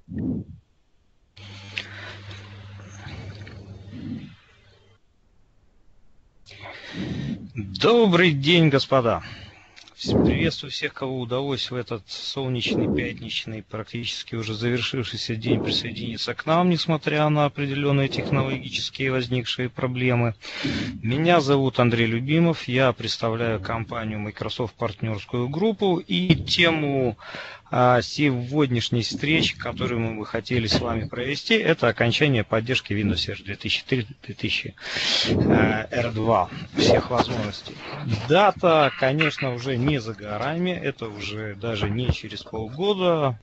Добрый день, господа! Приветствую всех, кого удалось в этот солнечный, пятничный, практически уже завершившийся день присоединиться к нам, несмотря на определенные технологические возникшие проблемы. Меня зовут Андрей Любимов, я представляю компанию Microsoft партнерскую группу, и тему сегодняшней встречи, которую мы бы хотели с вами провести, это окончание поддержки Windows Server 2003-2000 R2 всех возможностей. Дата, конечно, уже не за горами, это уже даже не через полгода,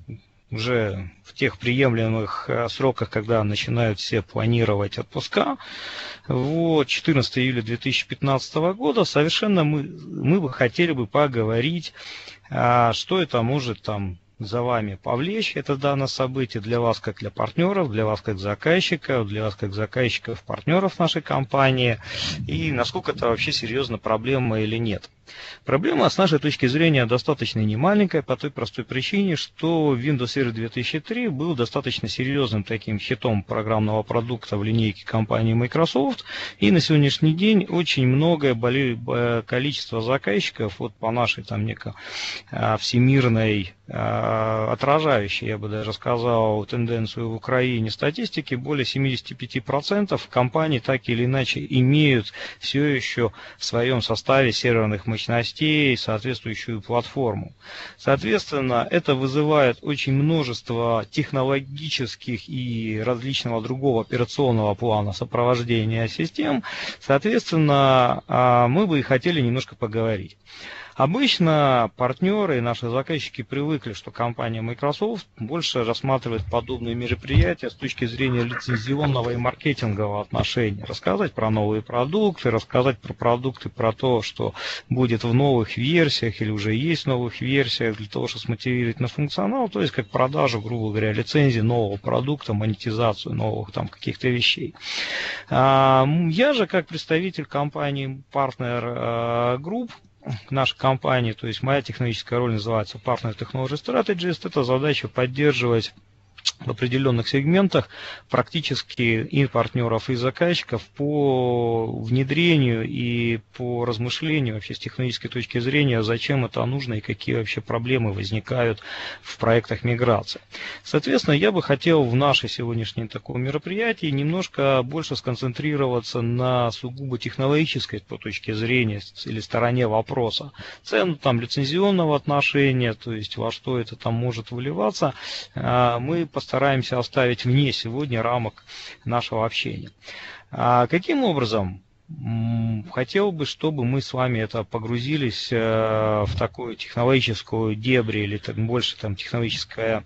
уже в тех приемлемых сроках, когда начинают все планировать отпуска. Вот, 14 июля 2015 года совершенно мы бы хотели бы поговорить, что это может там за вами повлечь, это данное событие для вас как для партнеров, для вас как заказчиков, для вас как заказчиков, партнеров нашей компании, и насколько это вообще серьезная проблема или нет. Проблема с нашей точки зрения достаточно немаленькая по той простой причине, что Windows Server 2003 был достаточно серьезным таким хитом программного продукта в линейке компании Microsoft, и на сегодняшний день очень многое количество заказчиков вот по нашей там некой всемирной отражающей, я бы даже сказал, тенденцию в Украине статистики, более 75% компаний так или иначе имеют все еще в своем составе серверных мощностей соответствующую платформу. Соответственно, это вызывает очень множество технологических и различного другого операционного плана сопровождения систем. Соответственно, мы бы и хотели немножко поговорить. Обычно партнеры и наши заказчики привыкли, что компания Microsoft больше рассматривает подобные мероприятия с точки зрения лицензионного и маркетингового отношения. Рассказать про новые продукты, рассказать про продукты, про то, что будет в новых версиях или уже есть в новых версиях, для того, чтобы смотивировать на функционал, то есть как продажу, грубо говоря, лицензии нового продукта, монетизацию новых там каких-то вещей. Я же как представитель компании Partner Group, нашей компании, то есть моя технологическая роль называется Partner Technology Strategist, это задача поддерживать в определенных сегментах практически и партнеров, и заказчиков по внедрению и по размышлению вообще с технологической точки зрения, зачем это нужно и какие вообще проблемы возникают в проектах миграции. Соответственно, я бы хотел в наше сегодняшнее такое мероприятие немножко больше сконцентрироваться на сугубо технологической точке зрения или стороне вопроса. Цену там лицензионного отношения, то есть во что это там может выливаться, мы постараемся оставить вне сегодня рамок нашего общения. Каким образом? Хотел бы, чтобы мы с вами это погрузились в такую технологическую дебри или так, больше там технологическая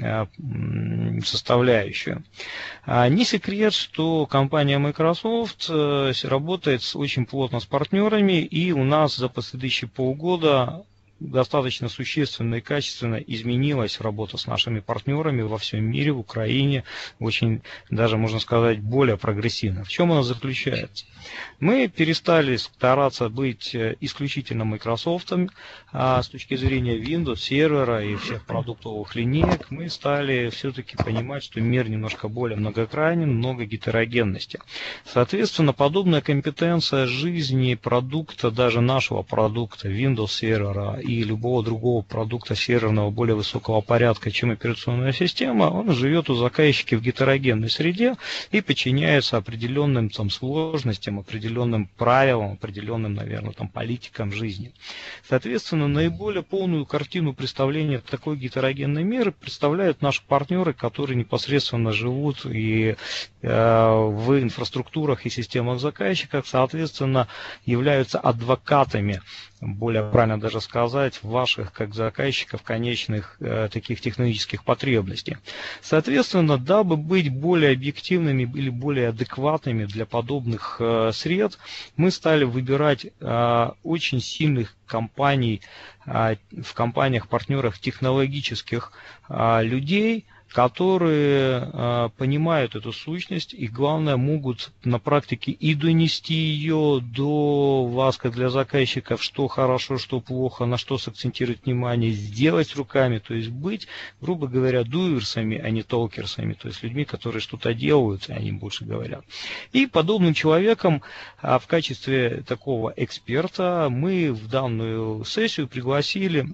составляющую. Не секрет, что компания Microsoft работает очень плотно с партнерами, и у нас за последующие полгода достаточно существенно и качественно изменилась работа с нашими партнерами во всем мире, в Украине, очень даже, можно сказать, более прогрессивно. В чем она заключается? Мы перестали стараться быть исключительно Microsoft с точки зрения Windows, сервера и всех продуктовых линеек. Мы стали все-таки понимать, что мир немножко более многогранен, много гетерогенности. Соответственно, подобная компетенция жизни продукта, даже нашего продукта, Windows сервера и любого другого продукта серверного более высокого порядка, чем операционная система, он живет у заказчика в гетерогенной среде и подчиняется определенным там сложностям, определенным правилам, определенным, наверное, там политикам жизни. Соответственно, наиболее полную картину представления такой гетерогенной мира представляют наши партнеры, которые непосредственно живут и в инфраструктурах и системах заказчиков, соответственно, являются адвокатами, более правильно даже сказать, ваших как заказчиков конечных таких технологических потребностей. Соответственно, дабы быть более объективными или более адекватными для подобных сред, мы стали выбирать очень сильных компаний, в компаниях-партнерах технологических людей, которые понимают эту сущность и, главное, могут на практике и донести ее до вас, как для заказчиков, что хорошо, что плохо, на что сакцентировать внимание, сделать руками, то есть быть, грубо говоря, дуерсами, а не толкерсами, то есть людьми, которые что-то делают, они больше говорят. И подобным человеком в качестве такого эксперта мы в данную сессию пригласили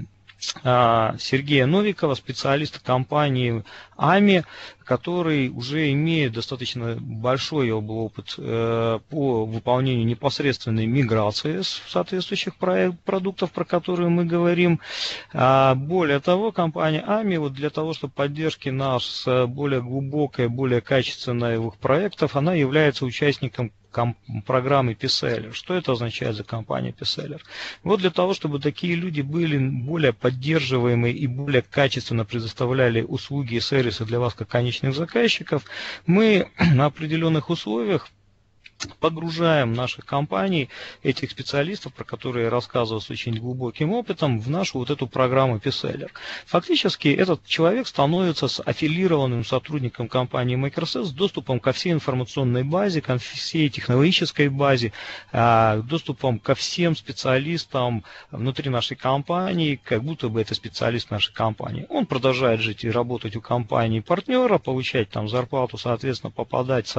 Сергея Новикова, специалиста компании АМИ, который уже имеет достаточно большой опыт по выполнению непосредственной миграции соответствующих продуктов, про которые мы говорим. Более того, компания АМИ вот для того, чтобы поддержки нас более глубокой, более качественных проектов, она является участником программы P-Seller. Что это означает за компанию P-Seller? Вот для того, чтобы такие люди были более поддерживаемые и более качественно предоставляли услуги и сервисы для вас, как конечных заказчиков, мы на определенных условиях погружаем наших компаний, этих специалистов, про которые я рассказывал с очень глубоким опытом, в нашу вот эту программу P-Seller. Фактически этот человек становится аффилированным сотрудником компании Microsoft с доступом ко всей информационной базе, ко всей технологической базе, доступом ко всем специалистам внутри нашей компании, как будто бы это специалист нашей компании. Он продолжает жить и работать у компании партнера, получать там зарплату, соответственно, попадать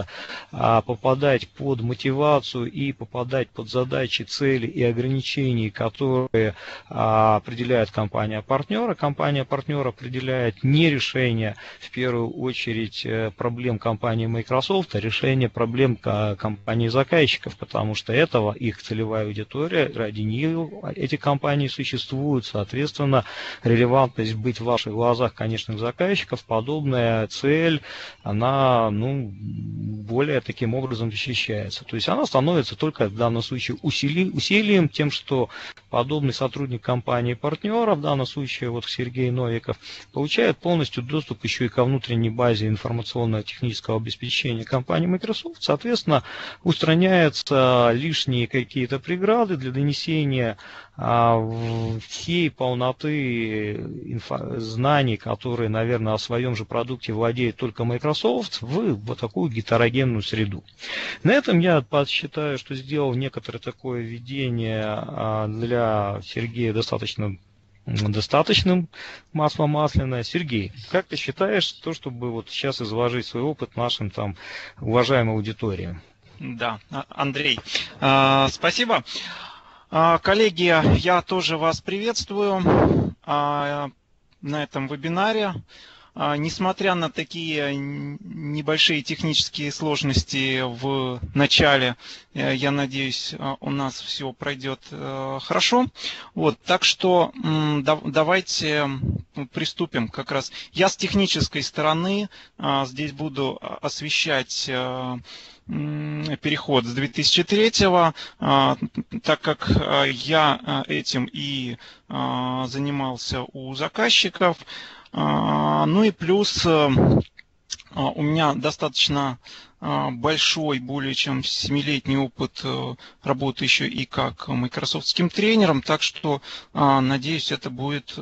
под мотивацию и попадать под задачи, цели и ограничения, которые определяет компания партнера. Компания партнера определяет не решение, в первую очередь, проблем компании Microsoft, а решение проблем компании заказчиков, потому что этого их целевая аудитория, ради нее эти компании существуют. Соответственно, релевантность быть в ваших глазах конечных заказчиков, подобная цель, она более таким образом защищается. То есть она становится только в данном случае усилием тем, что подобный сотрудник компании-партнера, в данном случае вот Сергей Новиков, получает полностью доступ еще и ко внутренней базе информационно-технического обеспечения компании Microsoft. Соответственно, устраняются лишние какие-то преграды для донесения всей полноты знаний, которые, наверное, о своем же продукте владеет только Microsoft, в вот такую гетерогенную среду. На этом я считаю, что сделал некоторое такое введение для Сергея достаточным масло масляное. Сергей, как ты считаешь, чтобы вот сейчас изложить свой опыт нашим там уважаемой аудитории? Да, Андрей, спасибо. Коллеги, я тоже вас приветствую на этом вебинаре. Несмотря на такие небольшие технические сложности в начале, я надеюсь, у нас все пройдет хорошо. Вот, так что давайте приступим как раз. Я с технической стороны здесь буду освещать переход с 2003, так как я этим и занимался у заказчиков. Ну и плюс у меня достаточно большой, более чем 7-летний опыт работы еще и как майкрософтским тренером, так что, надеюсь, это будет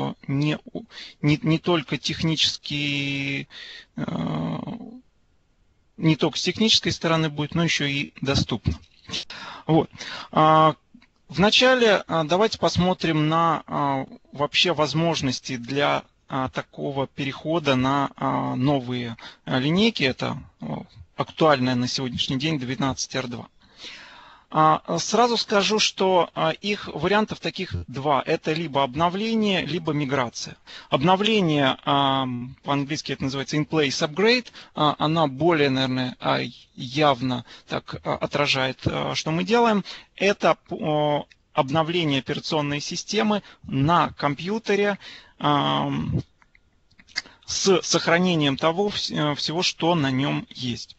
не только технически, не только с технической стороны будет, но еще и доступно. Вот. Вначале давайте посмотрим на вообще возможности для такого перехода на новые линейки. Это актуальная на сегодняшний день 12R2. Сразу скажу, что их вариантов таких два. Это либо обновление, либо миграция. Обновление, по-английски это называется in-place upgrade, она более, наверное, явно так отражает, что мы делаем. Это обновление операционной системы на компьютере с сохранением того всего, что на нем есть.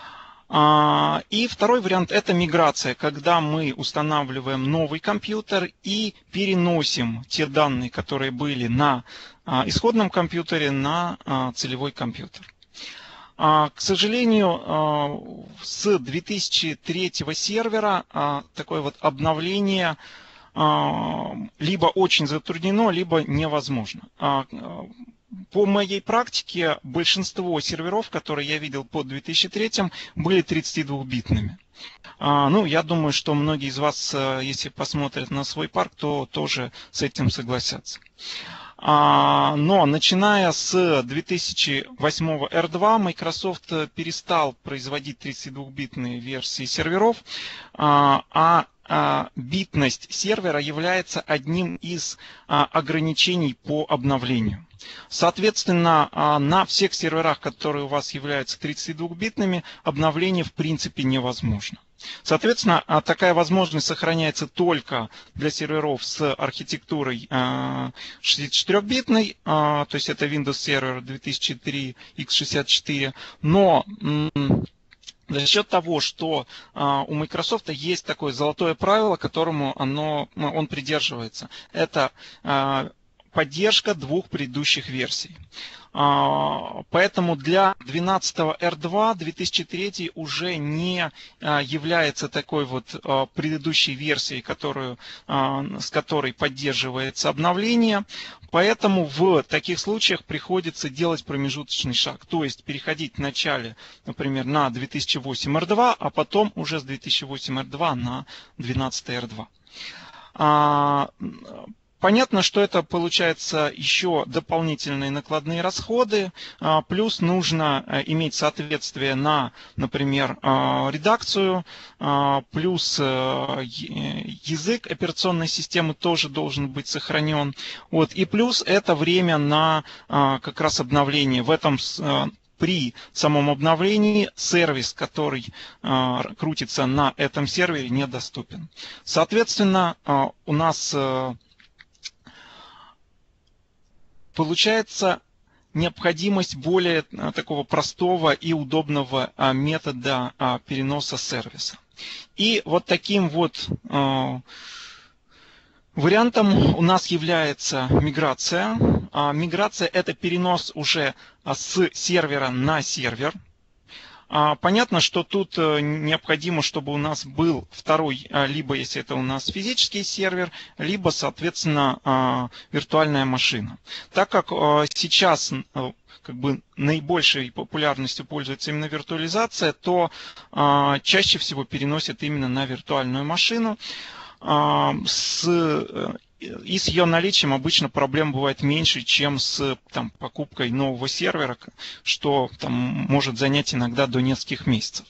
И второй вариант – это миграция, когда мы устанавливаем новый компьютер и переносим те данные, которые были на исходном компьютере, на целевой компьютер. К сожалению, с 2003 сервера такое вот обновление либо очень затруднено, либо невозможно. по моей практике большинство серверов, которые я видел по 2003, были 32-битными. Ну, я думаю, что многие из вас, если посмотрят на свой парк, то тоже с этим согласятся. Но начиная с 2008 R2 Microsoft перестал производить 32-битные версии серверов, битность сервера является одним из ограничений по обновлению. Соответственно, на всех серверах, которые у вас являются 32-битными, обновление в принципе невозможно. Соответственно, такая возможность сохраняется только для серверов с архитектурой 64-битной, то есть это Windows Server 2003 x64, но за счет того, что у Microsoft есть такое золотое правило, которому он придерживается, это поддержка двух предыдущих версий. Поэтому для 12 R2 2003 уже не является такой вот предыдущей версией, с которой поддерживается обновление. Поэтому в таких случаях приходится делать промежуточный шаг. То есть переходить вначале, например, на 2008 R2, а потом уже с 2008 R2 на 12 R2. Понятно, что это получается еще дополнительные накладные расходы, плюс нужно иметь соответствие на, например, редакцию, плюс язык операционной системы тоже должен быть сохранен. И плюс это время на как раз обновление. При самом обновлении сервис, который крутится на этом сервере, недоступен. Соответственно, у нас получается необходимость более такого простого и удобного метода переноса сервиса. И вот таким вот вариантом у нас является миграция. Миграция – это перенос уже с сервера на сервер. Понятно, что тут необходимо, чтобы у нас был второй, либо если это у нас физический сервер, либо, соответственно, виртуальная машина. Так как сейчас наибольшей популярностью пользуется именно виртуализация, то чаще всего переносят именно на виртуальную машину. И с ее наличием обычно проблем бывает меньше, чем с покупкой нового сервера, что может занять иногда до нескольких месяцев.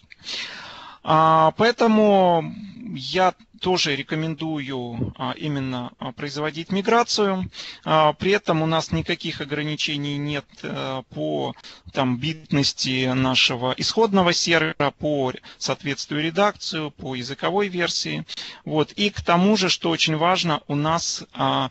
Поэтому я тоже рекомендую именно производить миграцию. При этом у нас никаких ограничений нет по битности нашего исходного сервера, по соответствию редакцию, по языковой версии. И к тому же, что очень важно, у нас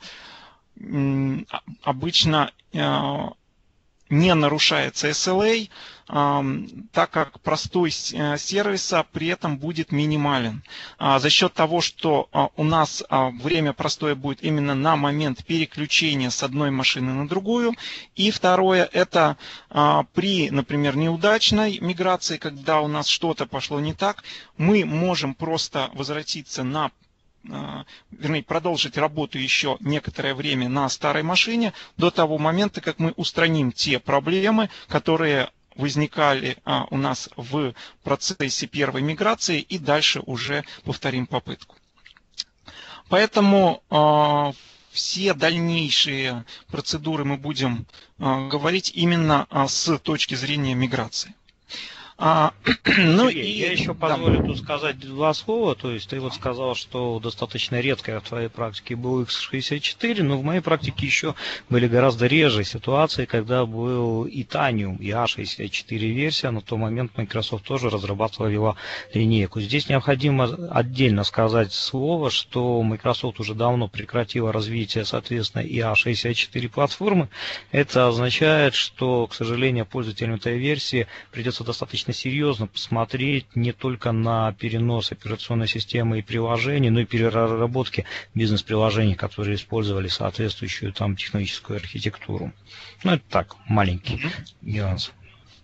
обычно не нарушается SLA, так как простой сервиса при этом будет минимален. За счет того, что у нас время простое будет именно на момент переключения с одной машины на другую. И второе, это при, например, неудачной миграции, когда у нас что-то пошло не так, мы можем просто возвратиться продолжить работу еще некоторое время на старой машине до того момента, как мы устраним те проблемы, которые возникали у нас в процессе первой миграции, и дальше уже повторим попытку. Поэтому все дальнейшие процедуры мы будем говорить именно с точки зрения миграции. Сергей, я еще позволю тут сказать два слова. То есть ты сказал, что достаточно редко в твоей практике был x64, но в моей практике еще были гораздо реже ситуации, когда был и Tanium, и A64 версия. На тот момент Microsoft тоже разрабатывала линейку. Здесь необходимо отдельно сказать слово, что Microsoft уже давно прекратила развитие, соответственно, и A64 платформы. Это означает, что, к сожалению, пользователям этой версии придется достаточно серьезно посмотреть не только на перенос операционной системы и приложений, но и переработки бизнес-приложений, которые использовали соответствующую технологическую архитектуру. Это так, маленький нюанс.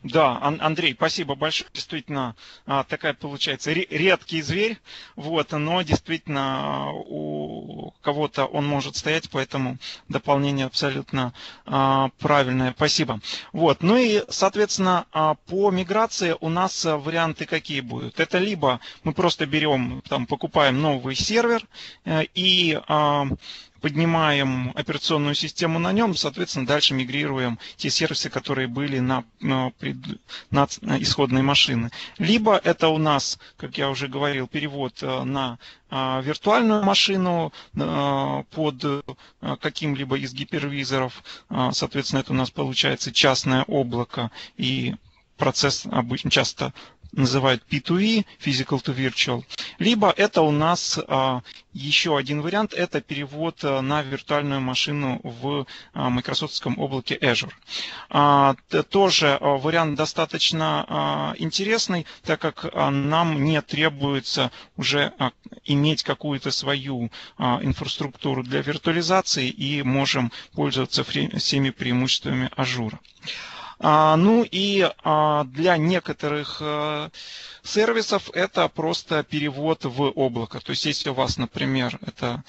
Да, Андрей, спасибо большое. Действительно, такая получается редкий зверь, вот, но действительно у кого-то он может стоять, поэтому дополнение абсолютно правильное. Спасибо. Вот, ну и, соответственно, по миграции у нас варианты какие будут? Это либо мы просто берем, там, покупаем новый сервер и поднимаем операционную систему на нем, соответственно, дальше мигрируем те сервисы, которые были на исходной машины. Либо это у нас, как я уже говорил, перевод на виртуальную машину под каким-либо из гипервизоров. Соответственно, это у нас получается частное облако, и процесс обычно часто называют P2V, Physical to Virtual. Либо это у нас еще один вариант, это перевод на виртуальную машину в Microsoftском облаке Azure. Тоже вариант достаточно интересный, так как нам не требуется уже иметь какую-то свою инфраструктуру для виртуализации и можем пользоваться всеми преимуществами Azure. Ну и для некоторых сервисов это просто перевод в облако. То есть если у вас, например, это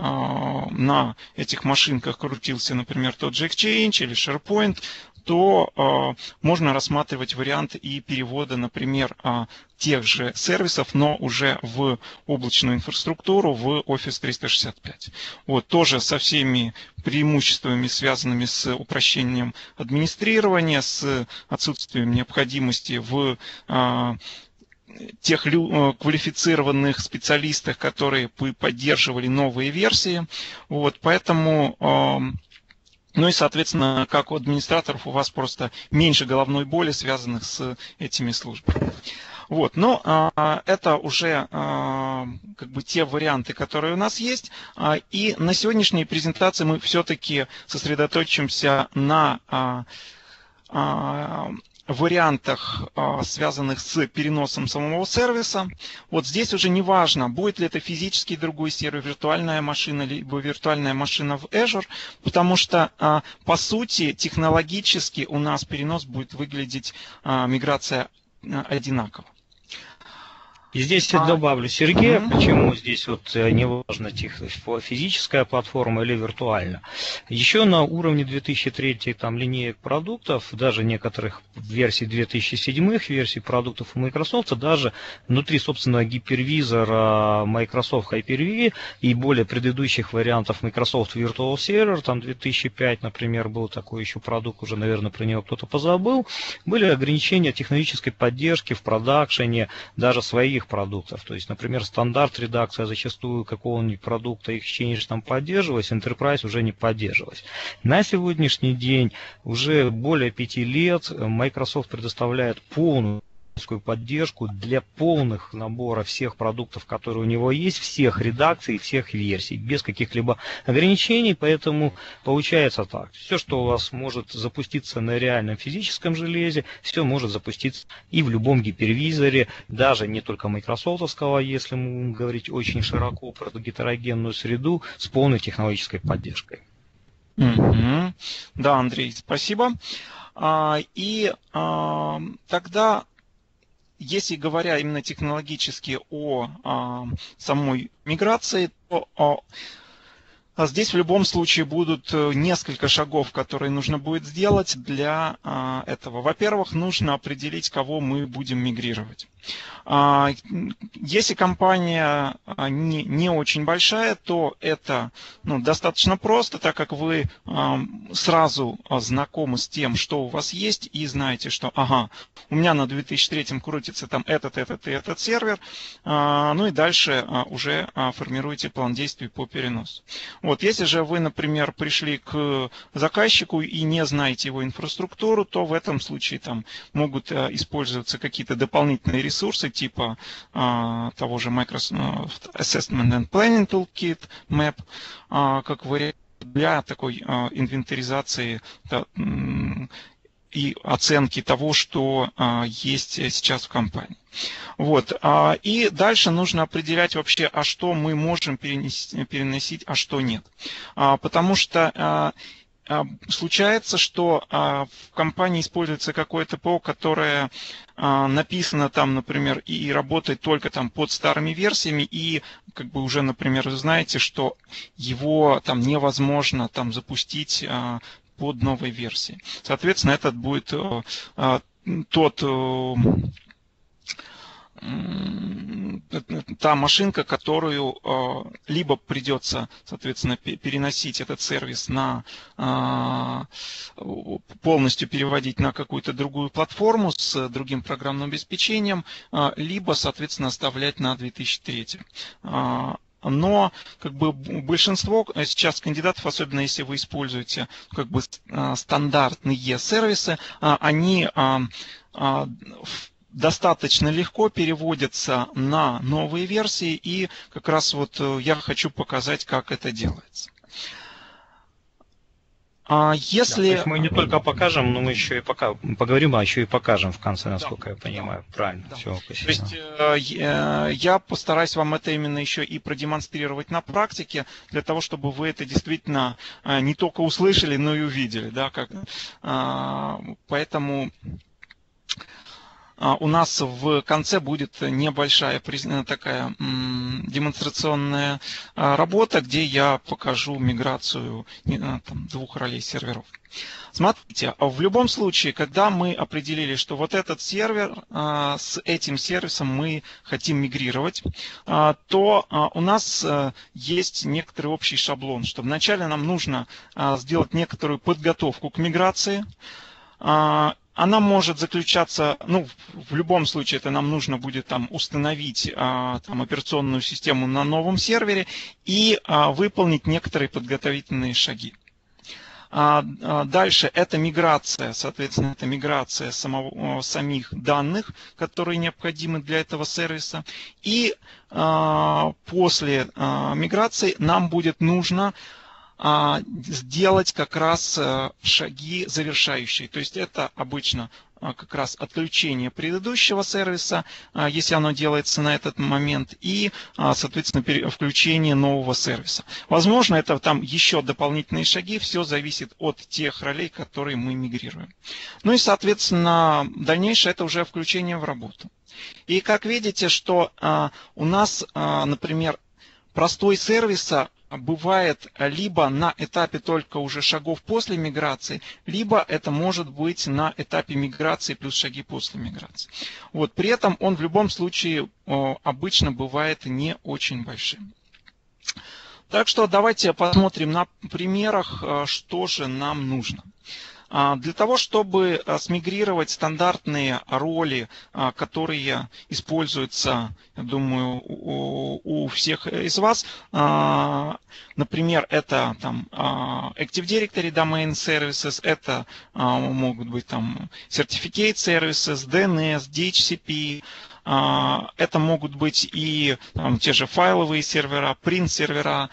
на этих машинках крутился, например, тот же Exchange или SharePoint, то можно рассматривать вариант и перевода, например, тех же сервисов, но уже в облачную инфраструктуру, в Office 365. Вот, тоже со всеми преимуществами, связанными с упрощением администрирования, с отсутствием необходимости в тех квалифицированных специалистах, которые бы поддерживали новые версии. Вот, поэтому... Ну и, соответственно, как у администраторов у вас просто меньше головной боли, связанных с этими службами. Вот, но это уже как бы те варианты, которые у нас есть. И на сегодняшней презентации мы все-таки сосредоточимся на вариантах, связанных с переносом самого сервиса. Вот здесь уже не важно, будет ли это физический другой сервер, виртуальная машина, либо виртуальная машина в Azure, потому что, по сути, технологически у нас перенос будет выглядеть, миграция одинаково. И здесь я добавлю Сергея, почему здесь вот неважно, физическая платформа или виртуальная. Еще на уровне 2003 там линеек продуктов, даже некоторых версий 2007 версий продуктов у Microsoft, даже внутри собственного гипервизора Microsoft Hyper-V и более предыдущих вариантов Microsoft Virtual Server, там 2005, например, был такой еще продукт, уже, наверное, про него кто-то позабыл, были ограничения технологической поддержки в продакшене даже своих продуктов. То есть, например, стандарт редакция зачастую какого-нибудь продукта Exchange там поддерживалась, Enterprise уже не поддерживалась. На сегодняшний день уже более 5 лет Microsoft предоставляет полную поддержку для полных набора всех продуктов, которые у него есть, всех редакций, всех версий, без каких-либо ограничений, поэтому получается так. Все, что у вас может запуститься на реальном физическом железе, все может запуститься и в любом гипервизоре, даже не только майкрософтовского, если мы будем говорить очень широко про гетерогенную среду, с полной технологической поддержкой. Да, Андрей, спасибо. И тогда, если говоря именно технологически о самой миграции, то здесь в любом случае будут несколько шагов, которые нужно будет сделать для этого. Во-первых, нужно определить, кого мы будем мигрировать. Если компания не очень большая, то это достаточно просто, так как вы сразу знакомы с тем, что у вас есть, и знаете, что у меня на 2003 крутится там этот и этот сервер, ну и дальше уже формируете план действий по переносу. Вот, если же вы, например, пришли к заказчику и не знаете его инфраструктуру, то в этом случае там могут использоваться какие-то дополнительные ресурсы, типа того же Microsoft Assessment and Planning Toolkit, MAP, как вариант для такой инвентаризации и оценки того, что есть сейчас в компании. Вот. И дальше нужно определять вообще, что мы можем переносить, а что нет. Потому что случается, что в компании используется какое-то ПО, которое написано там, например, и работает только там под старыми версиями, и как бы уже, например, вы знаете, что его там невозможно там запустить под новой версией. Соответственно, этот будет та машинка, которую либо придется, соответственно, переносить этот сервис полностью переводить на какую-то другую платформу с другим программным обеспечением, либо, соответственно, оставлять на 2003. Но как бы большинство сейчас кандидатов, особенно если вы используете как бы стандартные сервисы, они достаточно легко переводятся на новые версии, и как раз вот я хочу показать, как это делается. Если... Да, то есть мы не только покажем, но мы еще и поговорим, а еще и покажем в конце, насколько я понимаю. Правильно. Да. Все, спасибо. То есть я постараюсь вам это именно еще и продемонстрировать на практике, для того, чтобы вы это действительно не только услышали, но и увидели. Да, поэтому у нас в конце будет небольшая такая демонстрационная работа, где я покажу миграцию там, 2 ролей серверов. Смотрите, в любом случае, когда мы определили, что вот этот сервер с этим сервисом мы хотим мигрировать, то у нас есть некоторый общий шаблон, что вначале нам нужно сделать некоторую подготовку к миграции. Она может заключаться, ну, в любом случае, это нам нужно будет там установить там, операционную систему на новом сервере и выполнить некоторые подготовительные шаги. Дальше это миграция, соответственно, это миграция самих данных, которые необходимы для этого сервиса. И после миграции нам будет нужно сделать как раз шаги завершающие. То есть это обычно как раз отключение предыдущего сервиса, если оно делается на этот момент, и, соответственно, включение нового сервиса. Возможно, это там еще дополнительные шаги, все зависит от тех ролей, которые мы мигрируем. Ну и, соответственно, дальнейшее это уже включение в работу. И как видите, что у нас, например, простой сервиса бывает либо на этапе только уже шагов после миграции, либо это может быть на этапе миграции плюс шаги после миграции. Вот, при этом он в любом случае обычно бывает не очень большим. Так что давайте посмотрим на примерах, что же нам нужно. Для того, чтобы смигрировать стандартные роли, которые используются, я думаю, у всех из вас, например, это там, Active Directory Domain Services, это могут быть там Certificate Services, DNS, DHCP, это могут быть и там, те же файловые сервера, print сервера.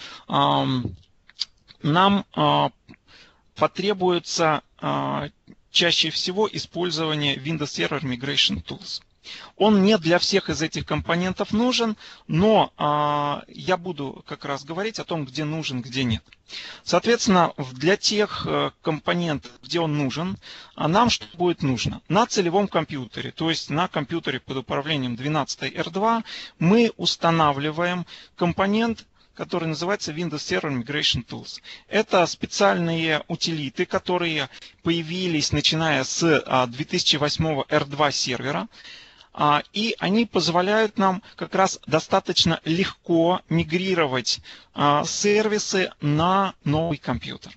Нам потребуется чаще всего использование Windows Server Migration Tools. Он не для всех из этих компонентов нужен, но я буду как раз говорить о том, где нужен, где нет. Соответственно, для тех компонентов, где он нужен, нам что будет нужно? На целевом компьютере, то есть на компьютере под управлением 12R2, мы устанавливаем компонент, который называется Windows Server Migration Tools. Это специальные утилиты, которые появились начиная с 2008 R2 сервера. И они позволяют нам как раз достаточно легко мигрировать сервисы на новый компьютер.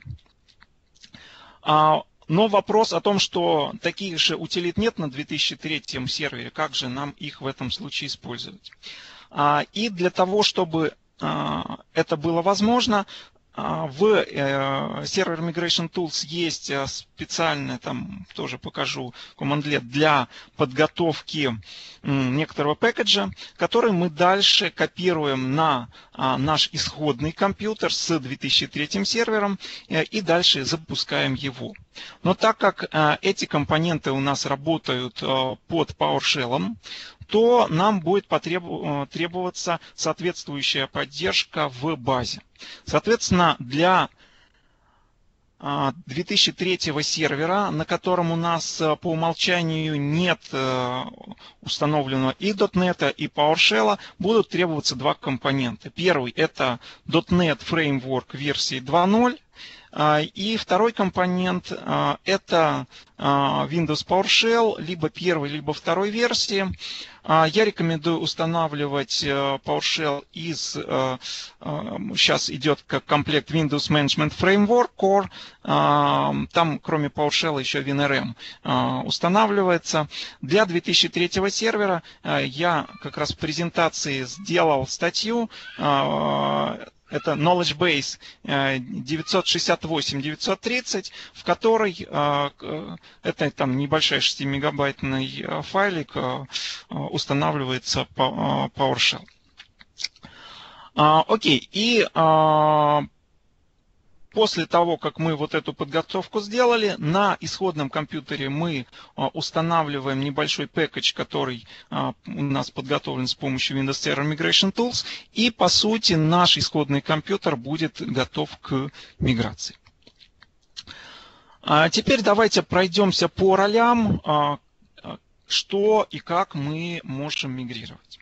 Но вопрос о том, что таких же утилит нет на 2003 сервере, как же нам их в этом случае использовать? И для того, чтобы это было возможно, в Server Migration Tools есть специальный, там тоже покажу, командлет для подготовки некоторого пэкэджа, который мы дальше копируем на наш исходный компьютер с 2003 сервером и дальше запускаем его. Но так как эти компоненты у нас работают под PowerShell, то нам будет требоваться соответствующая поддержка в базе. Соответственно, для 2003 сервера, на котором у нас по умолчанию нет установленного и .NET, и PowerShell, будут требоваться два компонента. Первый – это .NET Framework версии 2.0. И второй компонент – это Windows PowerShell, либо первой, либо второй версии. Я рекомендую устанавливать PowerShell из, сейчас идет как комплект Windows Management Framework Core, там кроме PowerShell еще WinRM устанавливается. Для 2003 сервера я как раз в презентации сделал статью, это Knowledge Base 968-930, в которой, это там небольшой 6-мегабайтный файлик, устанавливается PowerShell. Окей, и после того, как мы вот эту подготовку сделали, на исходном компьютере мы устанавливаем небольшой пэкэдж, который у нас подготовлен с помощью Windows Server Migration Tools, и по сути наш исходный компьютер будет готов к миграции. Теперь давайте пройдемся по ролям, что и как мы можем мигрировать.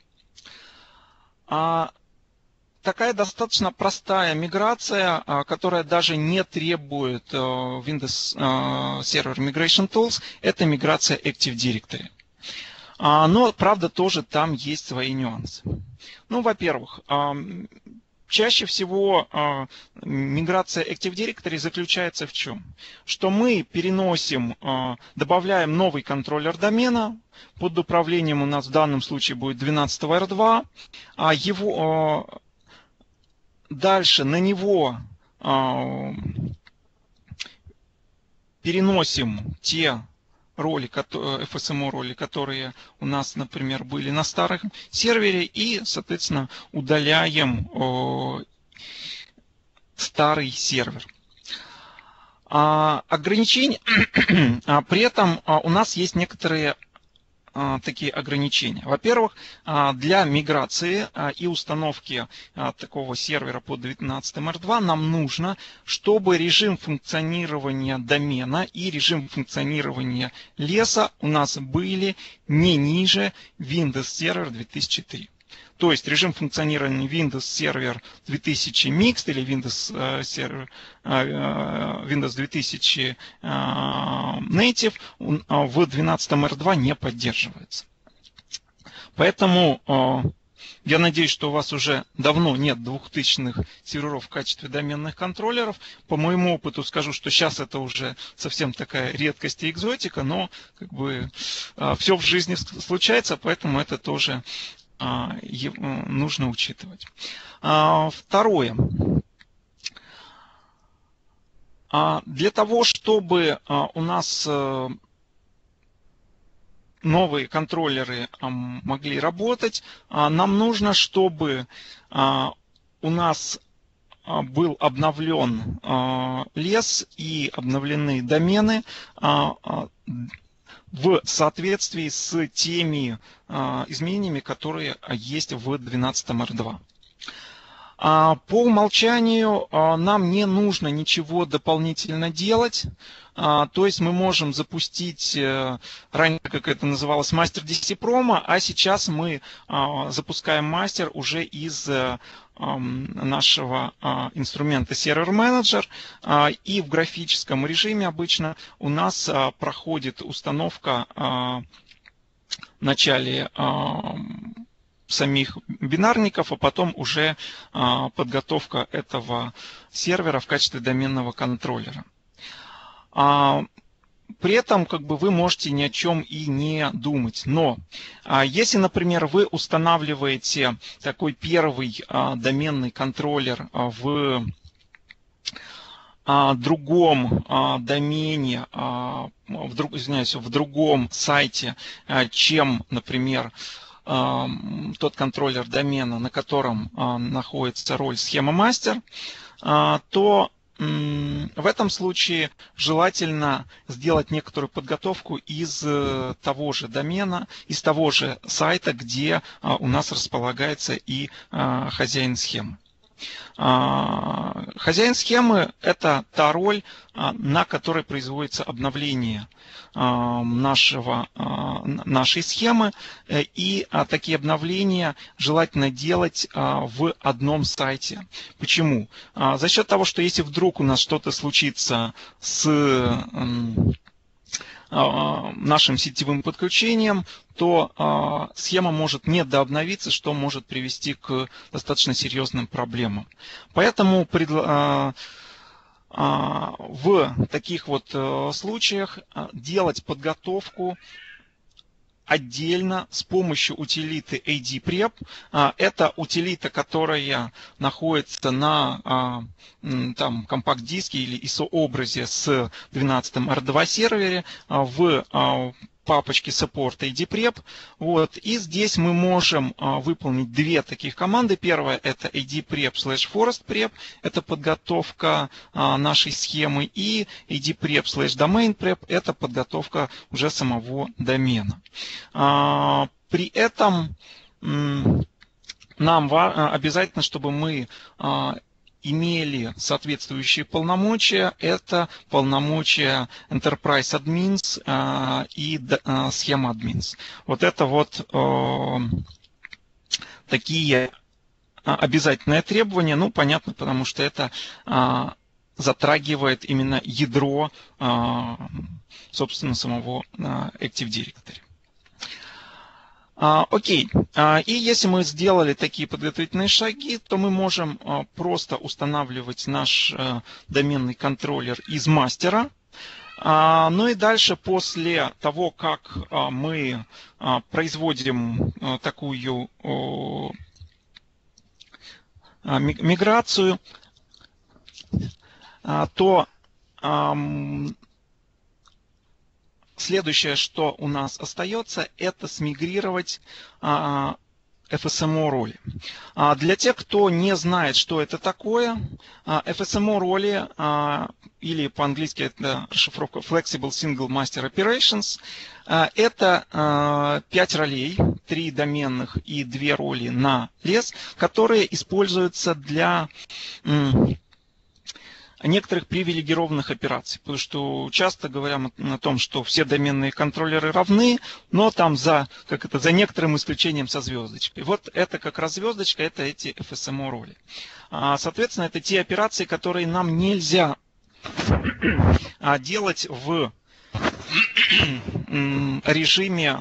Такая достаточно простая миграция, которая даже не требует Windows Server Migration Tools, это миграция Active Directory. Но, правда, тоже там есть свои нюансы. Ну, во-первых, чаще всего миграция Active Directory заключается в чем? Что мы переносим, добавляем новый контроллер домена, под управлением у нас в данном случае будет 12 R2, а его... Дальше на него переносим те роли, FSMO роли, которые у нас, например, были на старом сервере, и, соответственно, удаляем старый сервер. Ограничения, при этом у нас есть некоторые такие ограничения. Во-первых, для миграции и установки такого сервера под 19 R2 нам нужно, чтобы режим функционирования домена и режим функционирования леса у нас были не ниже Windows Server 2003. То есть режим функционирования Windows Server 2000 Mixed или Windows 2000 Native в 12 R2 не поддерживается. Поэтому я надеюсь, что у вас уже давно нет 2000-х серверов в качестве доменных контроллеров. По моему опыту скажу, что сейчас это уже совсем такая редкость и экзотика, но как бы все в жизни случается, поэтому это тоже нужно учитывать. Второе. Для того, чтобы у нас новые контроллеры могли работать, нам нужно, чтобы у нас был обновлен лес и обновлены домены в соответствии с теми изменениями, которые есть в 12 R2. По умолчанию нам не нужно ничего дополнительно делать. То есть мы можем запустить, ранее как это называлось, мастер DC Promo, а сейчас мы запускаем мастер уже из нашего инструмента Server Manager, и в графическом режиме обычно у нас проходит установка в начале самих бинарников, а потом уже подготовка этого сервера в качестве доменного контроллера. При этом как бы вы можете ни о чем и не думать. Но если, например, вы устанавливаете такой первый доменный контроллер в другом домене, в другом сайте, чем, например, тот контроллер домена, на котором находится роль схема мастер, то в этом случае желательно сделать некоторую подготовку из того же домена, из того же сайта, где у нас располагается и хозяин схемы. Хозяин схемы – это та роль, на которой производится обновление нашей схемы. И такие обновления желательно делать в одном сайте. Почему? За счет того, что если вдруг у нас что-то случится с нашим сетевым подключением, то схема может недообновиться, что может привести к достаточно серьезным проблемам. Поэтому в таких вот случаях делать подготовку отдельно с помощью утилиты AD-Prep. Это утилита, которая находится на компакт-диске или ISO-образе с 12-м R2 сервере в папочке Support AD-Prep. Вот. И здесь мы можем выполнить две таких команды. Первая – это AD-Prep/ForestPrep. Это подготовка нашей схемы. И AD-Prep/DomainPrep. Это подготовка уже самого домена. При этом нам обязательно, чтобы мы имели соответствующие полномочия. Это полномочия Enterprise Admins и схема Admins. Вот это вот такие обязательные требования. Ну, понятно, потому что это затрагивает именно ядро, собственно, самого Active Directory. Окей. И если мы сделали такие подготовительные шаги, то мы можем просто устанавливать наш доменный контроллер из мастера. Ну и дальше, после того, как мы производим такую миграцию, то следующее, что у нас остается, это смигрировать FSMO роли. Для тех, кто не знает, что это такое, FSMO роли, или по-английски это расшифровка Flexible Single Master Operations, это 5 ролей, 3 доменных и 2 роли на лес, которые используются для некоторых привилегированных операций. Потому что часто говорим о том, что все доменные контроллеры равны, но там за некоторым исключением со звездочкой. Вот это как раз звездочка, это эти FSMO роли. Соответственно, это те операции, которые нам нельзя делать в режиме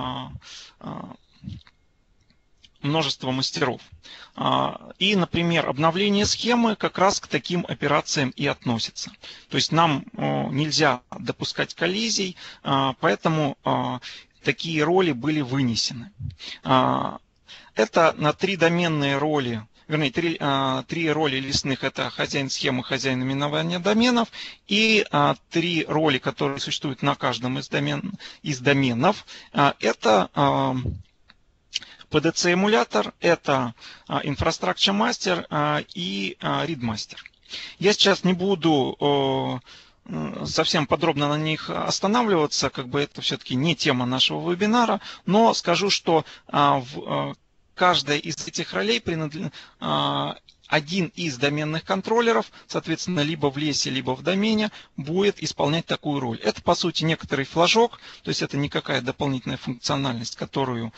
множества мастеров. И, например, обновление схемы как раз к таким операциям и относится. То есть нам нельзя допускать коллизий, поэтому такие роли были вынесены. Это на 3 доменные роли, вернее, 3 роли лесных – это хозяин схемы, хозяин именования доменов, и 3 роли, которые существуют на каждом из доменов, это PDC-эмулятор, это Infrastructure Master и Read Master. Я сейчас не буду совсем подробно на них останавливаться, как бы это все-таки не тема нашего вебинара, но скажу, что каждая из этих ролей один из доменных контроллеров, соответственно, либо в лесе, либо в домене, будет исполнять такую роль. Это, по сути, некоторый флажок, то есть это никакая дополнительная функциональность, которую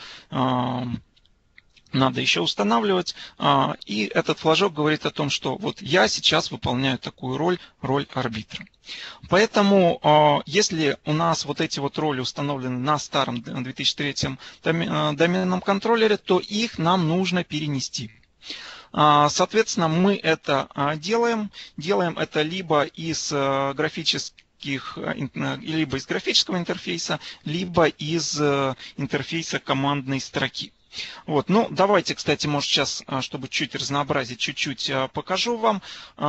надо еще устанавливать. И этот флажок говорит о том, что вот я сейчас выполняю такую роль арбитра. Поэтому, если у нас вот эти вот роли установлены на старом 2003 доменном контроллере, то их нам нужно перенести. Соответственно, мы это делаем. Делаем это либо из графического интерфейса, либо из интерфейса командной строки. Вот. Ну, давайте, кстати, может сейчас, чтобы чуть разнообразить, чуть-чуть покажу вам,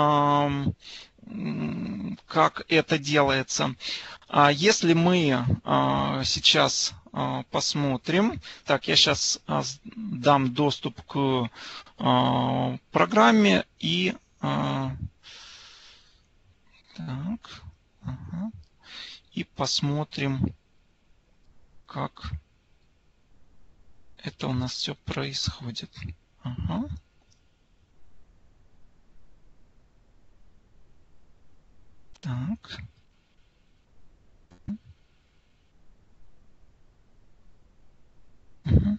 как это делается. Если мы сейчас посмотрим, так, я сейчас дам доступ к программе и и посмотрим, как это у нас все происходит. Так. Угу.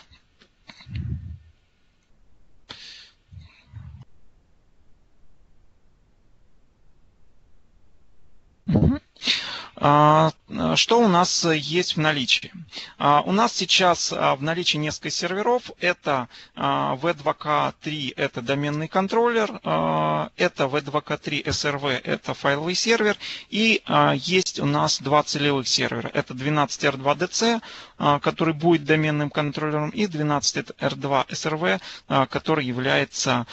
Угу. Что у нас есть в наличии? У нас сейчас в наличии несколько серверов. Это V2K3, это доменный контроллер, это V2K3 SRV, это файловый сервер. И есть у нас два целевых сервера. Это 12R2DC, который будет доменным контроллером, и 12R2 SRV, который является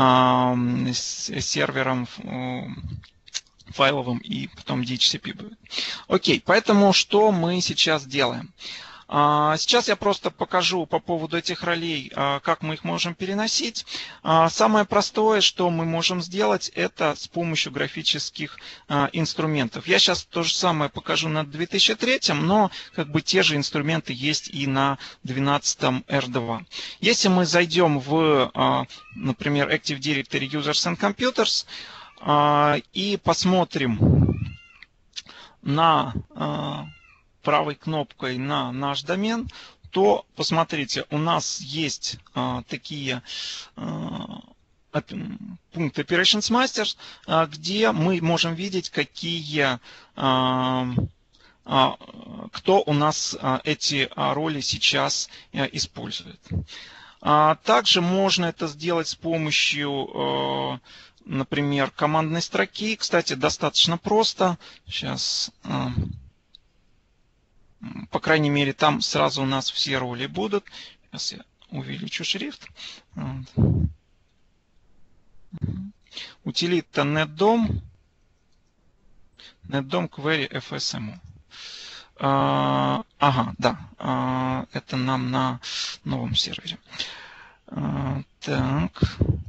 сервером файловым, и потом DHCP будет. Окей, поэтому что мы сейчас делаем? Сейчас я просто покажу по поводу этих ролей, как мы их можем переносить. Самое простое, что мы можем сделать, это с помощью графических инструментов. Я сейчас то же самое покажу на 2003, но как бы те же инструменты есть и на 12 R2. Если мы зайдем в, например, Active Directory Users and Computers, и посмотрим на правой кнопкой на наш домен, то посмотрите, у нас есть такие пункты Operations Masters, где мы можем видеть, какие, кто у нас эти роли сейчас использует. Также можно это сделать с помощью, например, командной строки. Кстати, достаточно просто. Сейчас, по крайней мере, там сразу у нас все роли будут. Сейчас я увеличу шрифт. Утилита netdom query fsmu. Ага, да, это нам на новом сервере. Так.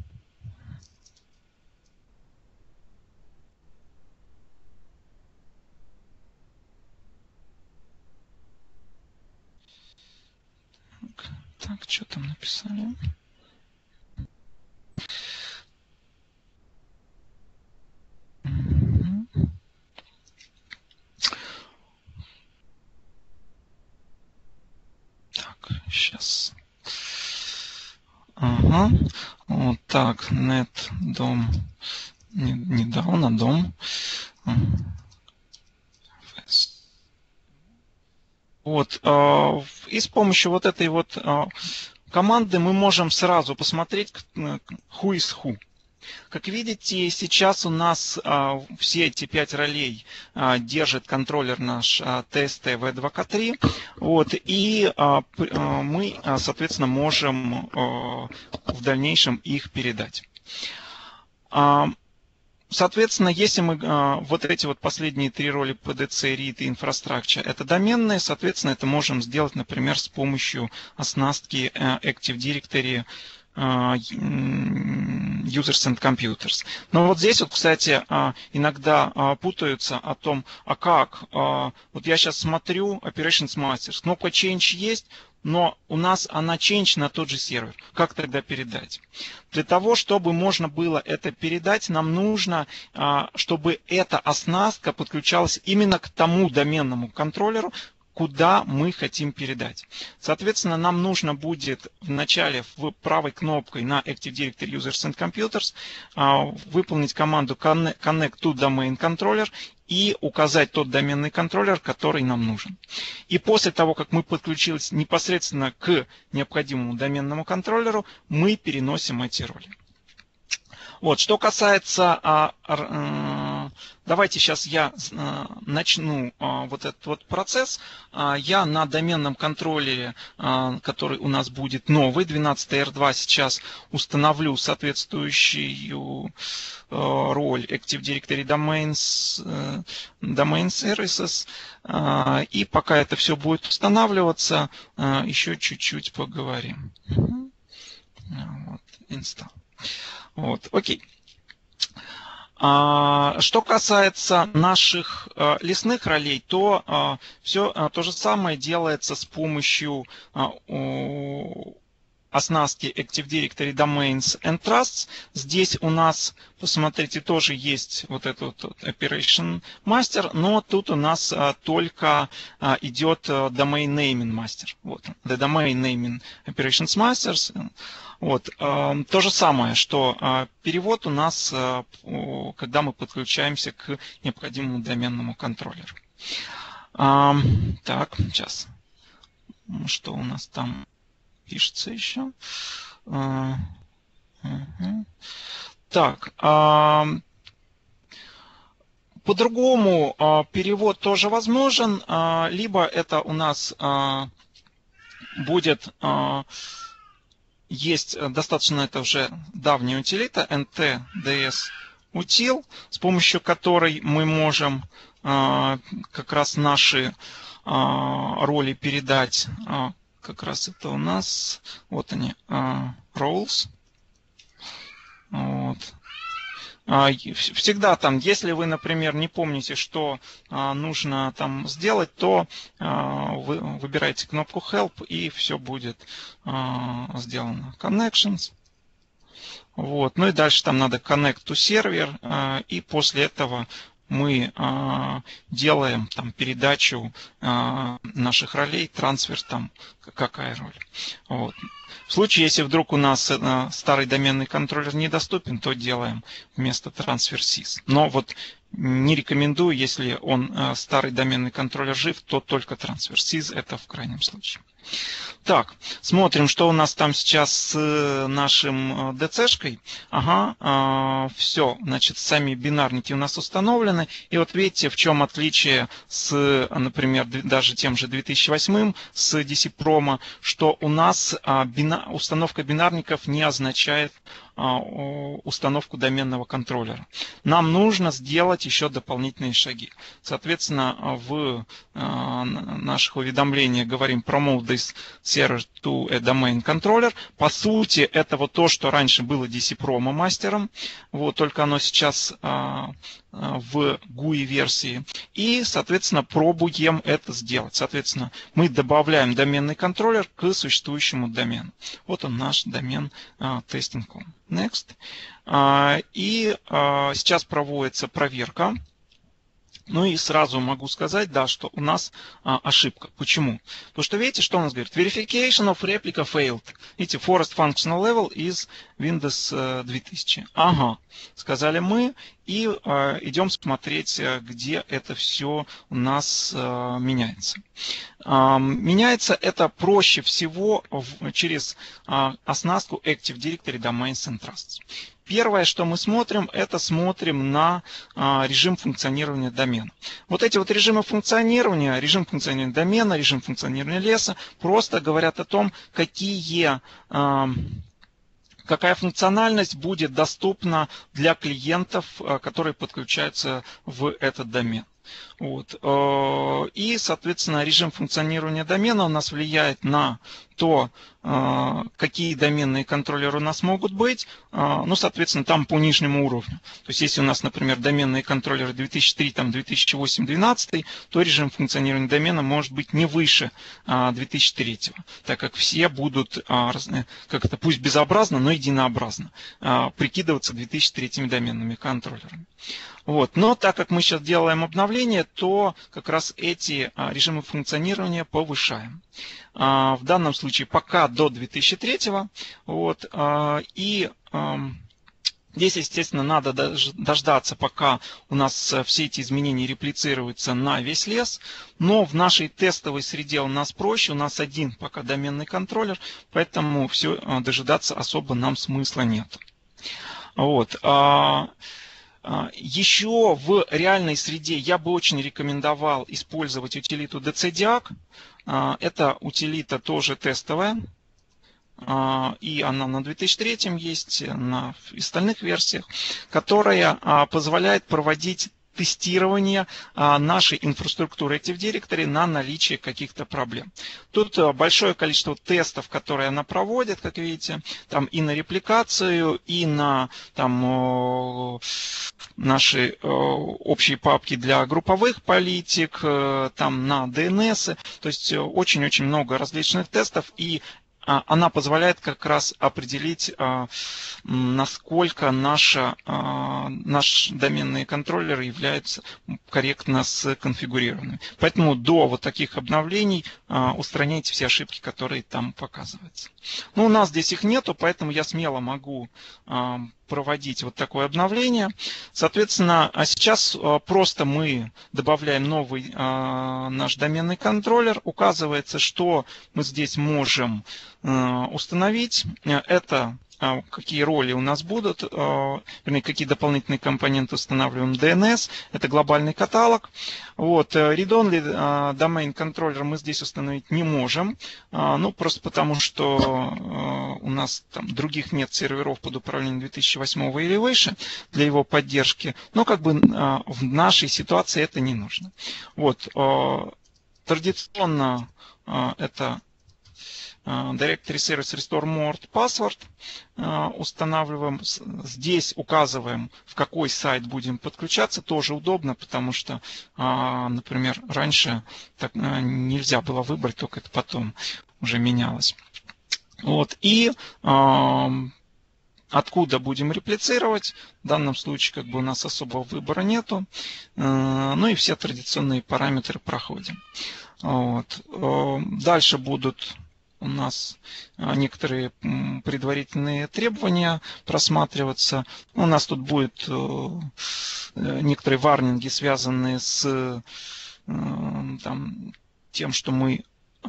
Так, что там написали? Так, сейчас. Ага. Вот так, net дом. Не down, а дом. Вот, и с помощью вот этой вот команды мы можем сразу посмотреть, who is who. Как видите, сейчас у нас все эти 5 ролей держит контроллер наш TST V2K3. Вот, и мы, соответственно, можем в дальнейшем их передать. Соответственно, если мы вот эти вот последние 3 роли PDC, READ и Infrastructure, это доменные, соответственно, это можем сделать, например, с помощью оснастки Active Directory Users and Computers. Но вот здесь вот, кстати, иногда путаются о том, а как. Вот я сейчас смотрю Operations Masters, кнопка Change есть, но у нас она change на тот же сервер. Как тогда передать? Для того, чтобы можно было это передать, нам нужно, чтобы эта оснастка подключалась именно к тому доменному контроллеру, куда мы хотим передать. Соответственно, нам нужно будет вначале правой кнопкой на Active Directory Users and Computers выполнить команду Connect to Domain Controller и указать тот доменный контроллер, который нам нужен. И после того, как мы подключились непосредственно к необходимому доменному контроллеру, мы переносим эти роли. Вот, что касается, давайте сейчас я начну вот этот вот процесс. Я на доменном контроллере, который у нас будет новый, 12R2, сейчас установлю соответствующую роль Active Directory Domain Services. И пока это все будет устанавливаться, еще чуть-чуть поговорим. Вот, install. Вот, окей. Что касается наших лесных ролей, то все то же самое делается с помощью оснастки Active Directory Domains and Trusts. Здесь у нас, посмотрите, тоже есть вот этот вот Operation Master, но тут у нас только идет Domain Naming Master. Вот, The Domain Naming Operations Masters. Вот, то же самое, что перевод у нас, когда мы подключаемся к необходимому доменному контроллеру. Так, сейчас. Что у нас там пишется еще? Так, по-другому перевод тоже возможен, либо это у нас будет, есть достаточно, это уже давняя утилита, ntds-util, с помощью которой мы можем как раз наши роли передать. Как раз это у нас, вот они, roles. Вот. Всегда там, если вы, например, не помните, что нужно там сделать, то вы выбираете кнопку Help, и все будет сделано. Connections. Вот. Ну и дальше там надо Connect to Server, и после этого мы делаем там передачу наших ролей, трансфер там, какая роль. Вот. В случае, если вдруг у нас старый доменный контроллер недоступен, то делаем вместо transfer sys. Но вот не рекомендую, если он старый доменный контроллер жив, то только transfer sys, это в крайнем случае. Так, смотрим, что у нас там сейчас с нашим DC-шкой. Ага, все, значит, сами бинарники у нас установлены. И вот видите, в чем отличие с, например, даже тем же 2008 с DC-Promo, что у нас установка бинарников не означает установку доменного контроллера. Нам нужно сделать еще дополнительные шаги. Соответственно, в наших уведомлениях говорим Promote this server to a domain controller. По сути, это вот то, что раньше было DC-Promo мастером. Вот, только оно сейчас в GUI-версии. И, соответственно, пробуем это сделать. Соответственно, мы добавляем доменный контроллер к существующему домену. Вот он, наш домен testing.com. Next. И сейчас проводится проверка. Ну и сразу могу сказать, да, что у нас ошибка. Почему? Потому что видите, что у нас говорит? Verification of replica failed. Видите, forest functional level is Windows 2000. Ага, сказали мы. И идем смотреть, где это все у нас меняется. Меняется это проще всего через оснастку Active Directory Domains and Trusts. Первое, что мы смотрим, это смотрим на режим функционирования домена. Вот эти вот режимы функционирования, режим функционирования домена, режим функционирования леса, просто говорят о том, какая функциональность будет доступна для клиентов, которые подключаются в этот домен. Вот. И, соответственно, режим функционирования домена у нас влияет на то, какие доменные контроллеры у нас могут быть, ну, соответственно, там по нижнему уровню. То есть, если у нас, например, доменные контроллеры 2003, там, 2008, 2012, то режим функционирования домена может быть не выше 2003, так как все будут, как-то пусть безобразно, но единообразно прикидываться 2003 доменными контроллерами. Вот. Но так как мы сейчас делаем обновление, то как раз эти режимы функционирования повышаем. В данном случае пока до 2003. Вот. И здесь, естественно, надо дождаться, пока у нас все эти изменения реплицируются на весь лес. Но в нашей тестовой среде у нас проще. У нас один пока доменный контроллер, поэтому все дожидаться особо нам смысла нет. Вот. Еще в реальной среде я бы очень рекомендовал использовать утилиту DCDiag. Это утилита тоже тестовая. И она на 2003 есть, на остальных версиях, которая позволяет проводить тестирование нашей инфраструктуры Active Directory на наличие каких-то проблем. Тут большое количество тестов, которые она проводит, как видите, там и на репликацию, и на там, наши общие папки для групповых политик, там на DNS. То есть очень-очень много различных тестов, и она позволяет как раз определить, насколько наш доменный контроллер является корректно сконфигурированным. Поэтому до вот таких обновлений устраняйте все ошибки, которые там показываются. Ну, у нас здесь их нету, поэтому я смело могу проводить вот такое обновление. Соответственно, сейчас просто мы добавляем новый наш доменный контроллер. Указывается, что мы здесь можем установить. Это какие роли у нас будут, вернее, какие дополнительные компоненты устанавливаем. DNS, это глобальный каталог. Вот, read-only domain controller мы здесь установить не можем, ну, просто потому, что у нас там других нет серверов под управлением 2008 или выше для его поддержки, но как бы в нашей ситуации это не нужно. Вот, традиционно это Directory Service Restore Mort Password устанавливаем. Здесь указываем, в какой сайт будем подключаться. Тоже удобно, потому что, например, раньше так нельзя было выбрать, только это потом уже менялось. Вот. И откуда будем реплицировать. В данном случае как бы у нас особого выбора нету. Ну и все традиционные параметры проходим. Вот. Дальше будут у нас некоторые предварительные требования просматриваться. У нас тут будут некоторые варнинги, связанные с тем, что мы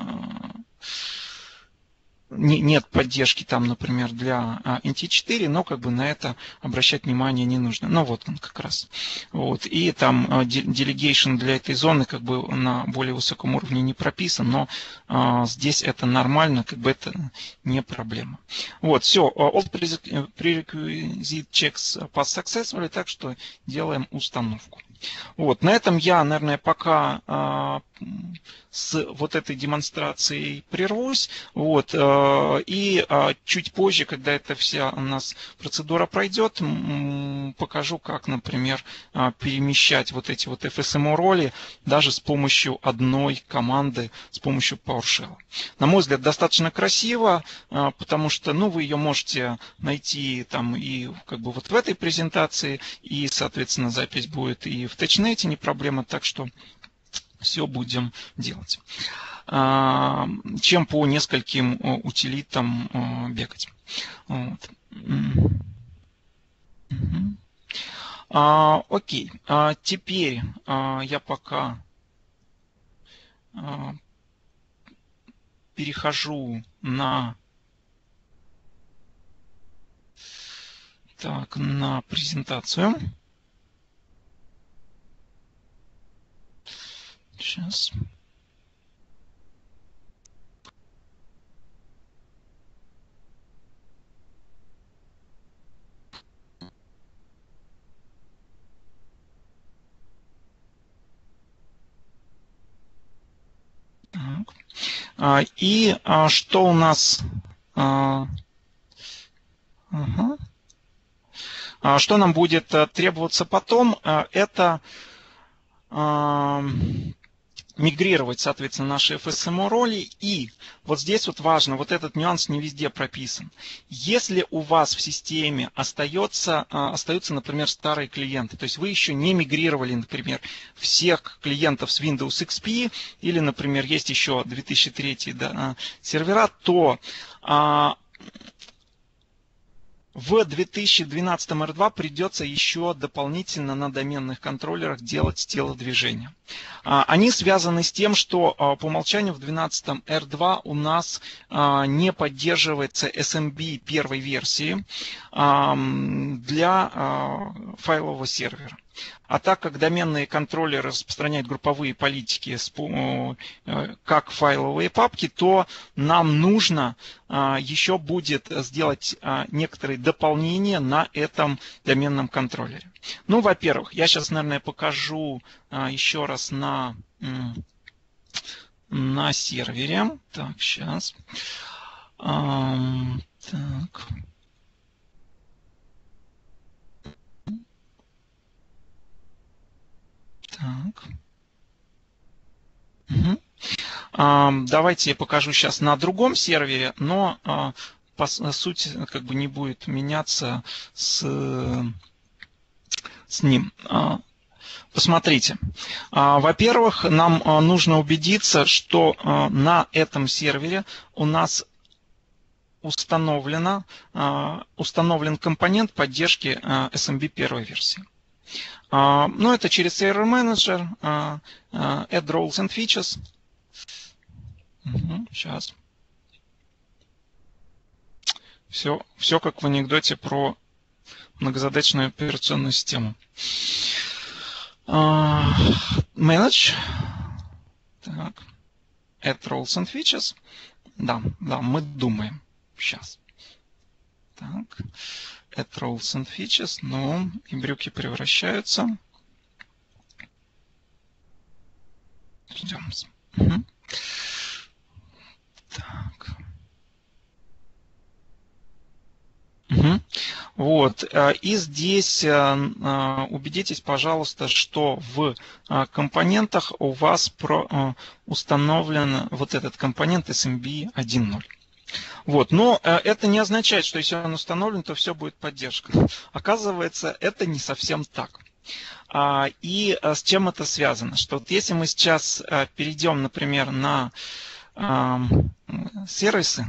нет поддержки там, например, для NT4, но как бы на это обращать внимание не нужно. Ну вот он как раз. Вот. И там delegation для этой зоны как бы на более высоком уровне не прописан, но здесь это нормально, как бы это не проблема. Вот, все. All prerequisite checks pass successfully, так что делаем установку. Вот, на этом я, наверное, пока с вот этой демонстрацией прервусь. Вот, и чуть позже, когда эта вся у нас процедура пройдет, покажу, как, например, перемещать вот эти вот FSMO роли даже с помощью одной команды, с помощью PowerShell. На мой взгляд, достаточно красиво, потому что, ну, вы ее можете найти там и как бы вот в этой презентации, и, соответственно, запись будет и в TouchNet, не проблема, так что все будем делать. Чем по нескольким утилитам бегать. Вот. Окей. Теперь я пока перехожу на презентацию. Сейчас. Так. И что у нас? Что нам будет требоваться потом? Это мигрировать, соответственно, наши FSMO роли. И вот здесь вот важно, вот этот нюанс не везде прописан. Если у вас в системе остаются, например, старые клиенты, то есть вы еще не мигрировали, например, всех клиентов с Windows XP, или, например, есть еще 2003 сервера, то в 2012 R2 придется еще дополнительно на доменных контроллерах делать телодвижения. Они связаны с тем, что по умолчанию в 2012 R2 у нас не поддерживается SMB первой версии для файлового сервера. А так как доменные контроллеры распространяют групповые политики как файловые папки, то нам нужно еще будет сделать некоторые дополнения на этом доменном контроллере. Ну, во-первых, я сейчас, наверное, покажу еще раз на сервере. Так, сейчас. Так. Так. Давайте я покажу сейчас на другом сервере, но суть как бы не будет меняться с ним. Посмотрите. Во-первых, нам нужно убедиться, что на этом сервере у нас установлен компонент поддержки SMB первой версии. Ну, это через Server Manager, Add Roles and Features. Сейчас. Все как в анекдоте про многозадачную операционную систему. Manage. Так. Add Roles and Features. Да, мы думаем. Сейчас. Так. Add Roles and Features. Ну, и брюки превращаются. Идем. Так. Вот. И здесь убедитесь, пожалуйста, что в компонентах у вас установлен вот этот компонент SMB 1.0. Вот. Но это не означает, что если он установлен, то все будет поддержка. Оказывается, это не совсем так. И с чем это связано? Что вот если мы сейчас перейдем, например, на сервисы,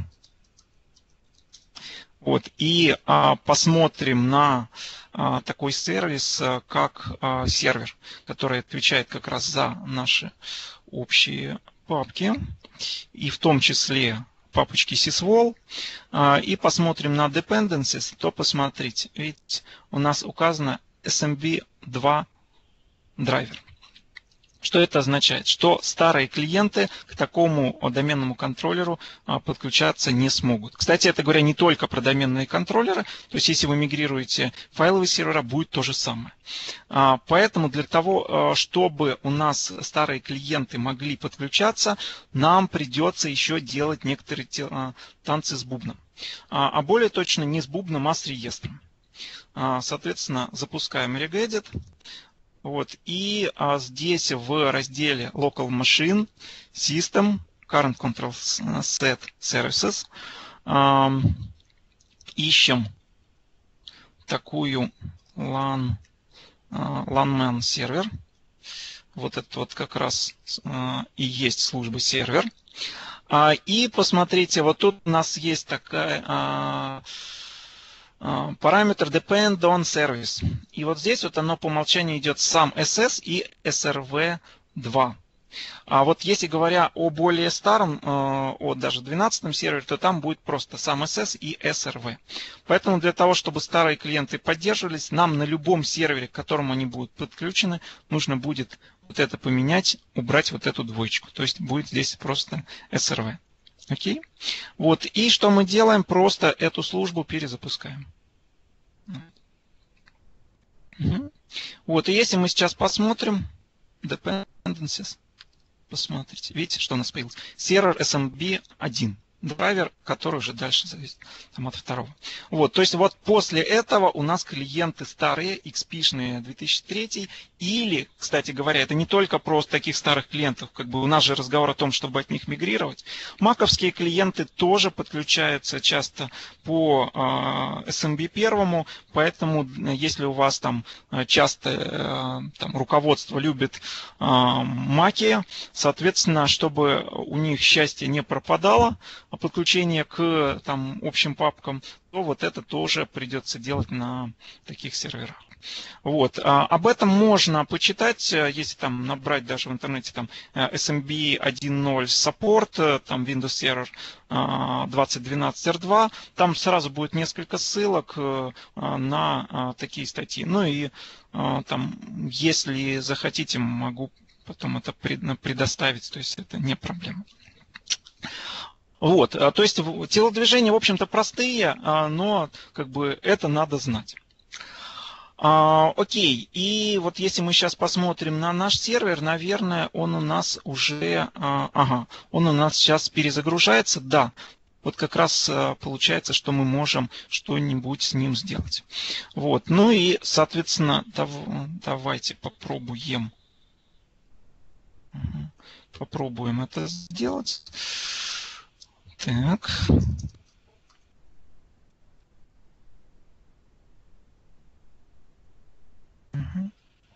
вот, и посмотрим на такой сервис, как сервер, который отвечает как раз за наши общие папки, и в том числе папочки sysvol, и посмотрим на dependencies, то посмотрите, ведь у нас указано SMB2 драйвер. Что это означает? Что старые клиенты к такому доменному контроллеру подключаться не смогут. Кстати, это говоря не только про доменные контроллеры, то есть если вы мигрируете файловые сервера, будет то же самое. Поэтому для того, чтобы у нас старые клиенты могли подключаться, нам придется еще делать некоторые танцы с бубном. А более точно не с бубном, а с реестром. Соответственно, запускаем regedit. Вот, и здесь в разделе Local Machine, System, Current Control Set Services ищем такую LANman сервер. Вот это вот как раз и есть служба сервер. И посмотрите, вот тут у нас есть такая... параметр depend on service. И вот здесь вот оно по умолчанию идет сам SS и SRV2. А вот если говоря о более старом, о даже 12-м сервере, то там будет просто сам SS и SRV. Поэтому для того, чтобы старые клиенты поддерживались, нам на любом сервере, к которому они будут подключены, нужно будет вот это поменять, убрать вот эту двоечку. То есть будет здесь просто SRV. Окей? Вот. И что мы делаем? Просто эту службу перезапускаем. Вот. И если мы сейчас посмотрим dependencies, посмотрите, видите, что у нас появилось? Сервер SMB 1. Драйвер, который уже дальше зависит там, от второго. Вот, то есть вот после этого у нас клиенты старые, XP-шные 2003, или, кстати говоря, это не только просто таких старых клиентов, как бы у нас же разговор о том, чтобы от них мигрировать. Маковские клиенты тоже подключаются часто по SMB первому, поэтому если у вас там часто там, руководство любит маки, соответственно, чтобы у них счастье не пропадало, подключение к там, общим папкам, то вот это тоже придется делать на таких серверах. Вот. Об этом можно почитать, если там набрать даже в интернете там SMB 1.0 Support, там Windows Server 2012 R2, там сразу будет несколько ссылок на такие статьи. Ну и там, если захотите, могу потом это предоставить, то есть это не проблема. Вот, то есть телодвижения, в общем-то, простые, но как бы это надо знать. Окей, и вот если мы сейчас посмотрим на наш сервер, наверное, он у нас уже, он у нас сейчас перезагружается, да. Вот как раз получается, что мы можем что-нибудь с ним сделать. Вот, ну и, соответственно, давайте попробуем. попробуем это сделать. Так. Угу.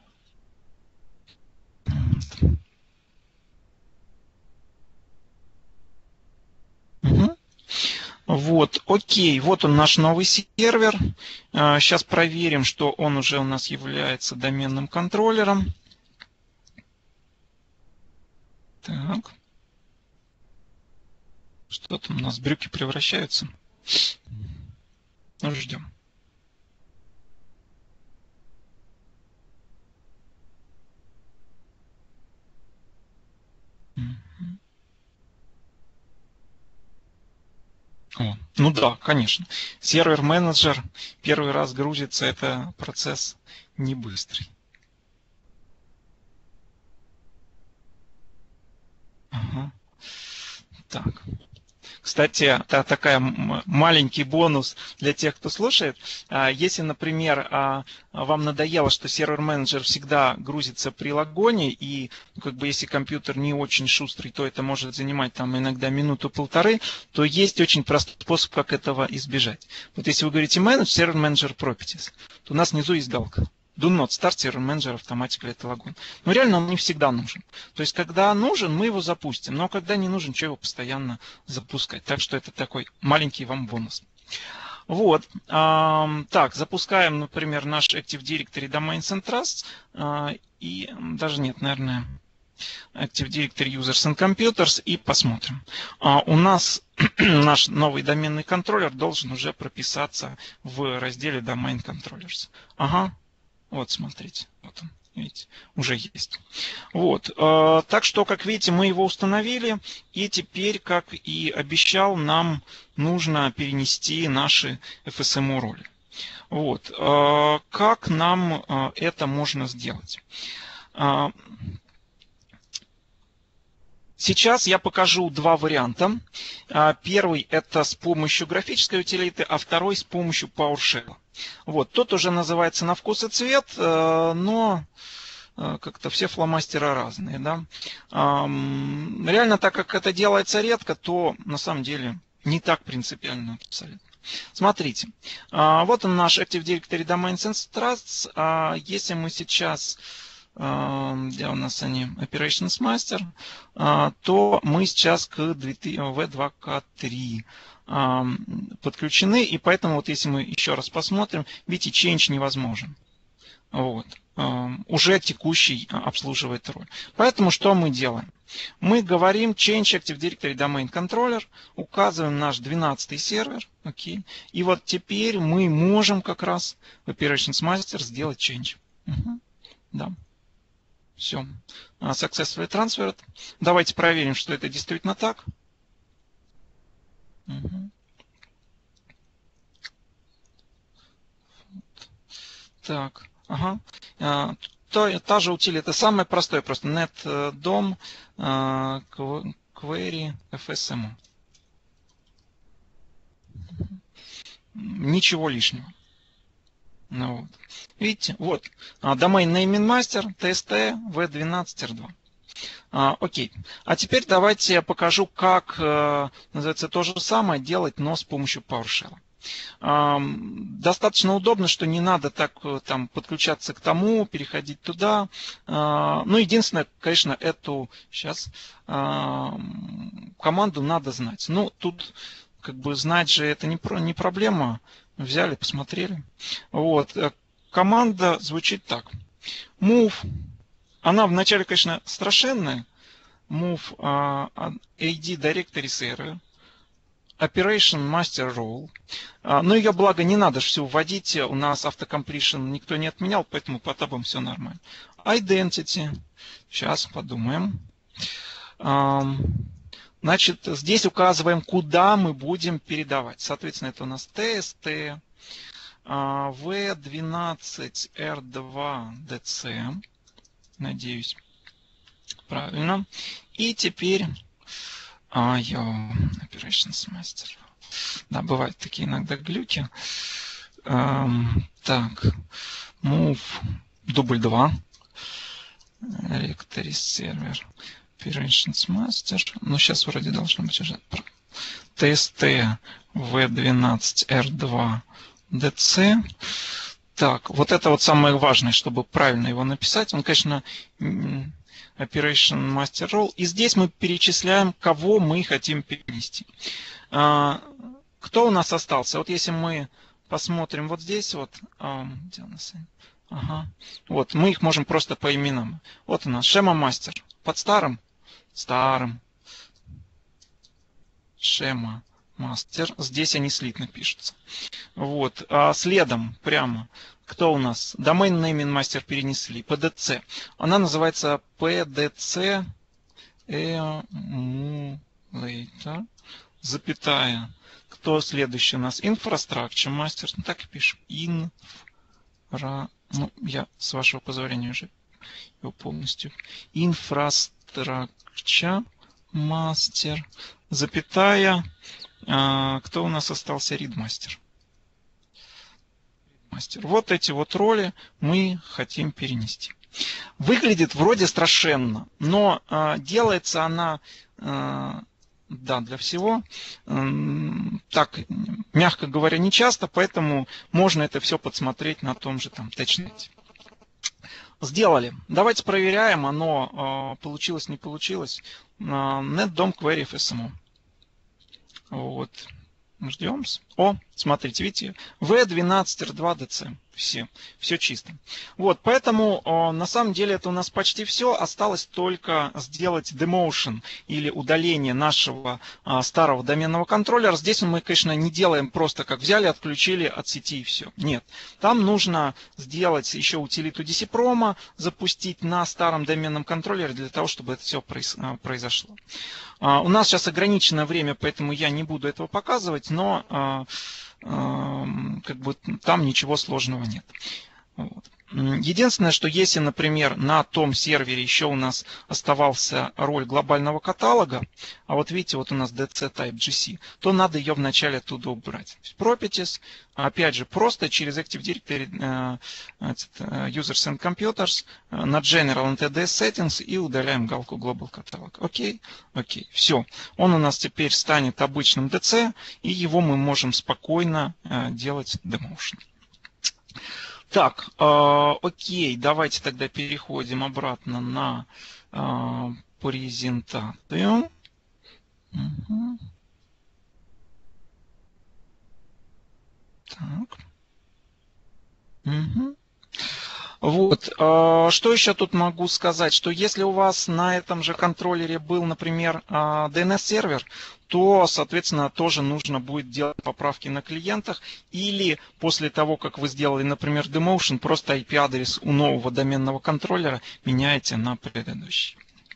Угу. Вот, окей, вот он наш новый сервер. Сейчас проверим, что он уже у нас является доменным контроллером. Так. Что там у нас, брюки превращаются? Ну, ждем. О, ну да, конечно. Сервер-менеджер первый раз грузится, это процесс не быстрый. Ага. Так. Кстати, такая маленький бонус для тех, кто слушает. Если, например, вам надоело, что сервер-менеджер всегда грузится при логоне, и как бы если компьютер не очень шустрый, то это может занимать там иногда минуту-полторы, то есть очень простой способ, как этого избежать. Вот если вы говорите Manage Server Manager Properties, то у нас внизу есть галка. Do not start server manager automatically at login. Но реально он не всегда нужен. То есть, когда нужен, мы его запустим. Но когда не нужен, что его постоянно запускать. Так что это такой маленький вам бонус. Вот. Так, запускаем, например, наш Active Directory Domains and Trusts. И даже нет, наверное, Active Directory Users and Computers. И посмотрим. У нас наш новый доменный контроллер должен уже прописаться в разделе Domain Controllers. Ага. Вот, смотрите, вот он, видите, уже есть. Вот, так что, как видите, мы его установили, и теперь, как и обещал, нам нужно перенести наши FSMO роли. Вот, как нам это можно сделать? Сейчас я покажу два варианта. Первый это с помощью графической утилиты, а второй с помощью PowerShell. Вот, тот уже называется на вкус и цвет, но как-то все фломастеры разные. Да? Реально, так как это делается редко, то на самом деле не так принципиально абсолютно. Смотрите, вот он наш Active Directory Domains and Trusts. Если мы сейчас... где у нас они, Operations Master, то мы сейчас к V2K3 подключены, и поэтому вот если мы еще раз посмотрим, видите, change невозможен. Вот. Уже текущий обслуживает роль. Поэтому что мы делаем? Мы говорим change Active Directory Domain Controller, указываем наш 12-й сервер, окей, и вот теперь мы можем как раз в Operations Master сделать change. Угу. Да. Все. Successfully transferred. Давайте проверим, что это действительно так. Угу. Так. Ага. Та же утилита, самое простое, просто netdom query fsmo. Ничего лишнего. Ну, вот. Видите, вот, domain naming master, tst, v12r2. Окей. А теперь давайте я покажу, как, называется, то же самое делать, но с помощью PowerShell. Достаточно удобно, что не надо так там подключаться к тому, переходить туда. Ну, единственное, конечно, эту сейчас команду надо знать. Ну, тут как бы знать же это не проблема. Взяли, посмотрели. Вот. Команда звучит так. Move. Она вначале, конечно, страшенная. Move AD Directory Server. Operation Master Role. Но ее, благо, не надо все вводить. У нас автокомплишн никто не отменял, поэтому по табам все нормально. Identity. Сейчас подумаем. Значит, здесь указываем, куда мы будем передавать. Соответственно, это у нас TST, V12R2DC. Надеюсь, правильно. И теперь Operations Master. Да, бывают такие иногда глюки. Так, Move, дубль 2. Directory Server. Operations Master. Ну, сейчас вроде должно быть уже. TST V12R2DC. Так, вот это вот самое важное, чтобы правильно его написать. Он, конечно, Operation Master Role. И здесь мы перечисляем, кого мы хотим перенести. Кто у нас остался? Вот если мы посмотрим вот здесь, вот, где у нас? Ага. Вот, мы их можем просто по именам. Вот у нас Шема Мастер. Под старым? Старым. Шема Мастер. Здесь они слитно пишутся. Вот. А следом прямо. Кто у нас? Domain Naming Master перенесли. PDC. Она называется PDC Emulator. Запятая. Кто следующий у нас? Infrastructure Master. Ну, так и пишем. Ну, я, с вашего позволения, уже его полностью. Infrastructure Master. Запятая. Кто у нас остался? Read Master. Вот эти вот роли мы хотим перенести. Выглядит вроде страшенно, но делается она, да, для всего, так, мягко говоря, не часто, поэтому можно это все подсмотреть на том же там TouchNet. Сделали. Давайте проверяем, оно получилось, не получилось. NetDom Query FSMO. Вот. Ждем. О, смотрите, видите, V12R2DC. Все чисто. Вот, поэтому на самом деле это у нас почти все. Осталось только сделать demotion или удаление нашего старого доменного контроллера. Здесь мы, конечно, не делаем просто как взяли, отключили от сети и все. Нет. Там нужно сделать еще утилиту DCProm, запустить на старом доменном контроллере для того, чтобы это все произошло. У нас сейчас ограниченное время, поэтому я не буду этого показывать, но как бы там ничего сложного нет. Вот. Единственное, что если, например, на том сервере еще у нас оставался роль глобального каталога, а вот видите, вот у нас DC Type GC, то надо ее вначале оттуда убрать. Properties, опять же, просто через Active Directory Users and Computers на General NTDS Settings и удаляем галку Global Catalog. Окей, окей, все. Он у нас теперь станет обычным DC, и его мы можем спокойно делать demotion. Так, окей, давайте тогда переходим обратно на презентацию. Угу. Так. Угу. Вот, что еще тут могу сказать, что если у вас на этом же контроллере был, например, DNS-сервер, то, соответственно, тоже нужно будет делать поправки на клиентах, или после того, как вы сделали, например, demotion, просто IP-адрес у нового доменного контроллера меняете на предыдущий.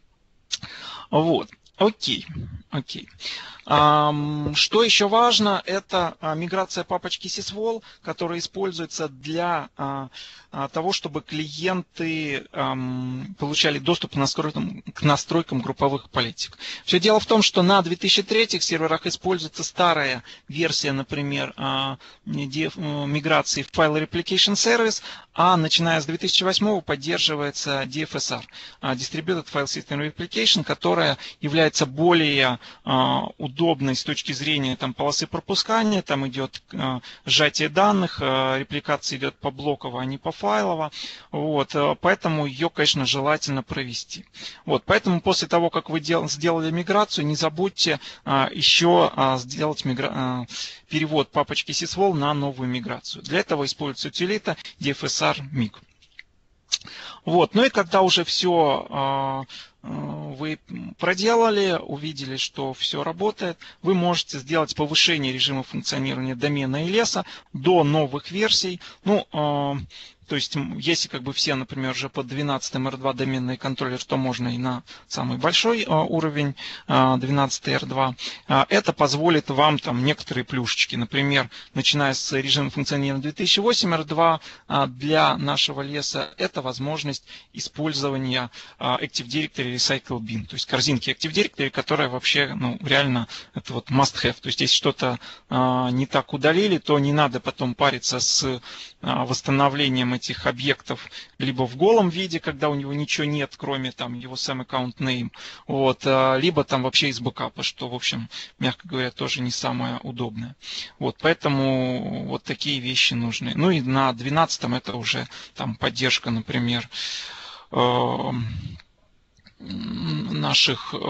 Вот. Окей, окей. Что еще важно, это миграция папочки sysvol, которая используется для того, чтобы клиенты получали доступ к настройкам групповых политик. Все дело в том, что на 2003 серверах используется старая версия, например, миграции File Replication Service, а начиная с 2008 поддерживается DFSR, Distributed File System Replication, которая является более удобной с точки зрения там, полосы пропускания, там идет сжатие данных, репликация идет по блоково, а не по файлово, вот, поэтому ее, конечно, желательно провести. Вот, поэтому после того, как вы сделали миграцию, не забудьте еще сделать перевод папочки sysvol на новую миграцию. Для этого используется утилита DFSR MIG. Вот, ну и когда уже все вы проделали, увидели, что все работает, вы можете сделать повышение режима функционирования домена и леса до новых версий. Ну, то есть, если как бы все, например, уже под 12 R2 доменный контроллер, то можно и на самый большой уровень 12 R2. Это позволит вам там некоторые плюшечки. Например, начиная с режима функционирования 2008 R2 для нашего леса, это возможность использования Active Directory Recycle Bin, то есть корзинки Active Directory, которая вообще, ну, реально это вот must have. То есть, если что-то не так удалили, то не надо потом париться с восстановлением этих объектов либо в голом виде, когда у него ничего нет, кроме там его same account name, вот, либо там вообще из бэкапа, что, в общем, мягко говоря, тоже не самое удобное. Вот, поэтому вот такие вещи нужны. Ну и на 12-м это уже там поддержка, например, наших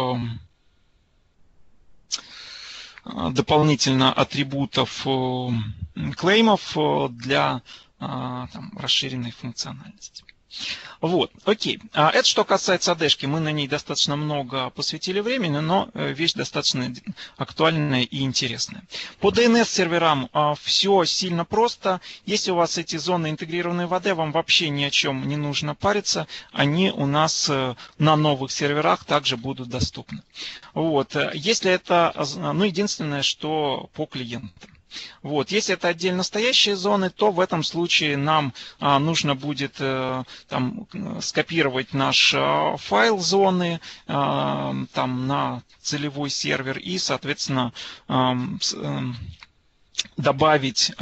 дополнительно атрибутов клеймов для там, расширенной функциональности. Вот, окей. Это что касается AD-шки. Мы на ней достаточно много посвятили времени, но вещь достаточно актуальная и интересная. По DNS-серверам все сильно просто. Если у вас эти зоны интегрированы в AD, вам вообще ни о чем не нужно париться. Они у нас на новых серверах также будут доступны. Вот. Если это, ну, единственное, что по клиентам. Вот. Если это отдельно стоящие зоны, то в этом случае нам нужно будет там, скопировать наш файл зоны там, на целевой сервер и, соответственно, добавить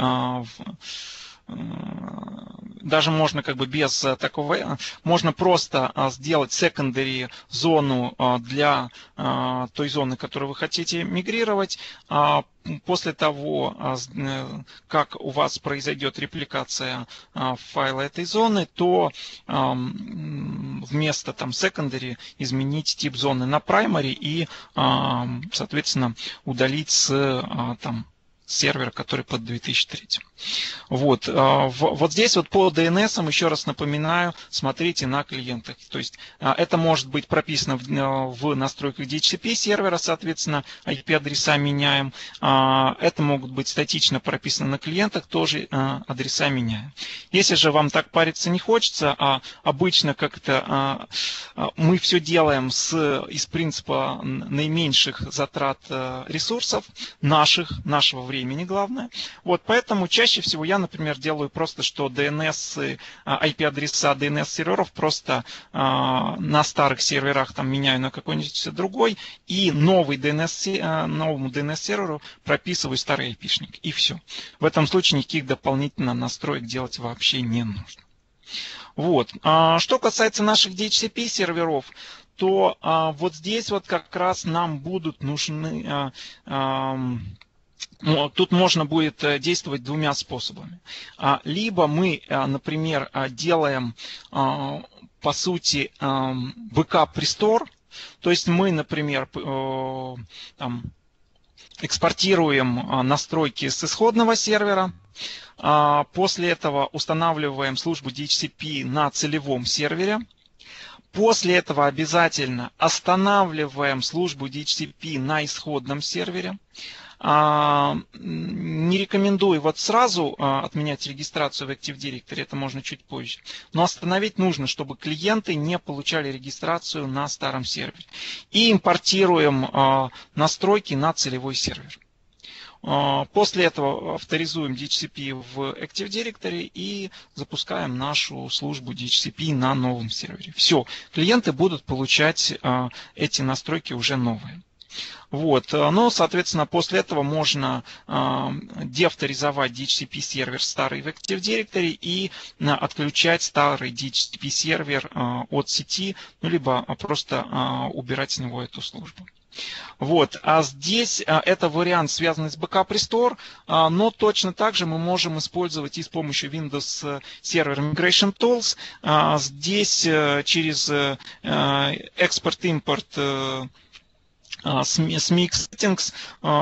даже можно как бы без такого, можно просто сделать secondary зону для той зоны, которую вы хотите мигрировать. После того, как у вас произойдет репликация файла этой зоны, то вместо там secondary изменить тип зоны на primary и, соответственно, удалить с там сервера, который под 2003. Вот. Вот здесь вот по DNS, еще раз напоминаю, смотрите на клиентах. То есть это может быть прописано в настройках DHCP сервера, соответственно, IP-адреса меняем. Это могут быть статично прописано на клиентах, тоже адреса меняем. Если же вам так париться не хочется, а обычно как-то мы все делаем из принципа наименьших затрат ресурсов, нашего времени главное. Вот, поэтому чаще всего я, например, делаю просто, что DNS, IP-адреса DNS-серверов просто на старых серверах там меняю на какой-нибудь другой, и новому DNS-серверу прописываю старый IP-шник. И все. В этом случае никаких дополнительных настроек делать вообще не нужно. Вот. Что касается наших DHCP-серверов, то вот здесь вот как раз нам будут нужны... Тут можно будет действовать двумя способами. Либо мы, например, делаем, по сути, backup-restore. То есть мы, например, там, экспортируем настройки с исходного сервера. После этого устанавливаем службу DHCP на целевом сервере. После этого обязательно останавливаем службу DHCP на исходном сервере. Не рекомендую вот сразу отменять регистрацию в Active Directory, это можно чуть позже. Но остановить нужно, чтобы клиенты не получали регистрацию на старом сервере. И импортируем настройки на целевой сервер. После этого авторизуем DHCP в Active Directory и запускаем нашу службу DHCP на новом сервере. Все, клиенты будут получать эти настройки уже новые. Вот. Но, соответственно, после этого можно деавторизовать DHCP сервер старый в Active Directory и отключать старый DHCP сервер от сети, ну, либо просто убирать с него эту службу. Вот. А здесь это вариант, связанный с Backup Restore, но точно так же мы можем использовать и с помощью Windows Server Migration Tools. Здесь через Export-Import с Mix Settings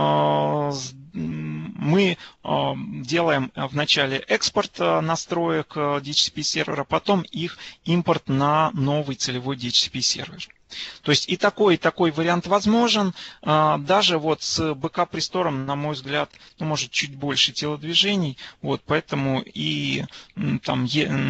мы делаем вначале экспорт настроек DHCP сервера, потом их импорт на новый целевой DHCP сервер. То есть и такой вариант возможен. Даже вот с Backup Restore, на мой взгляд, ну, может чуть больше телодвижений. Вот, поэтому и там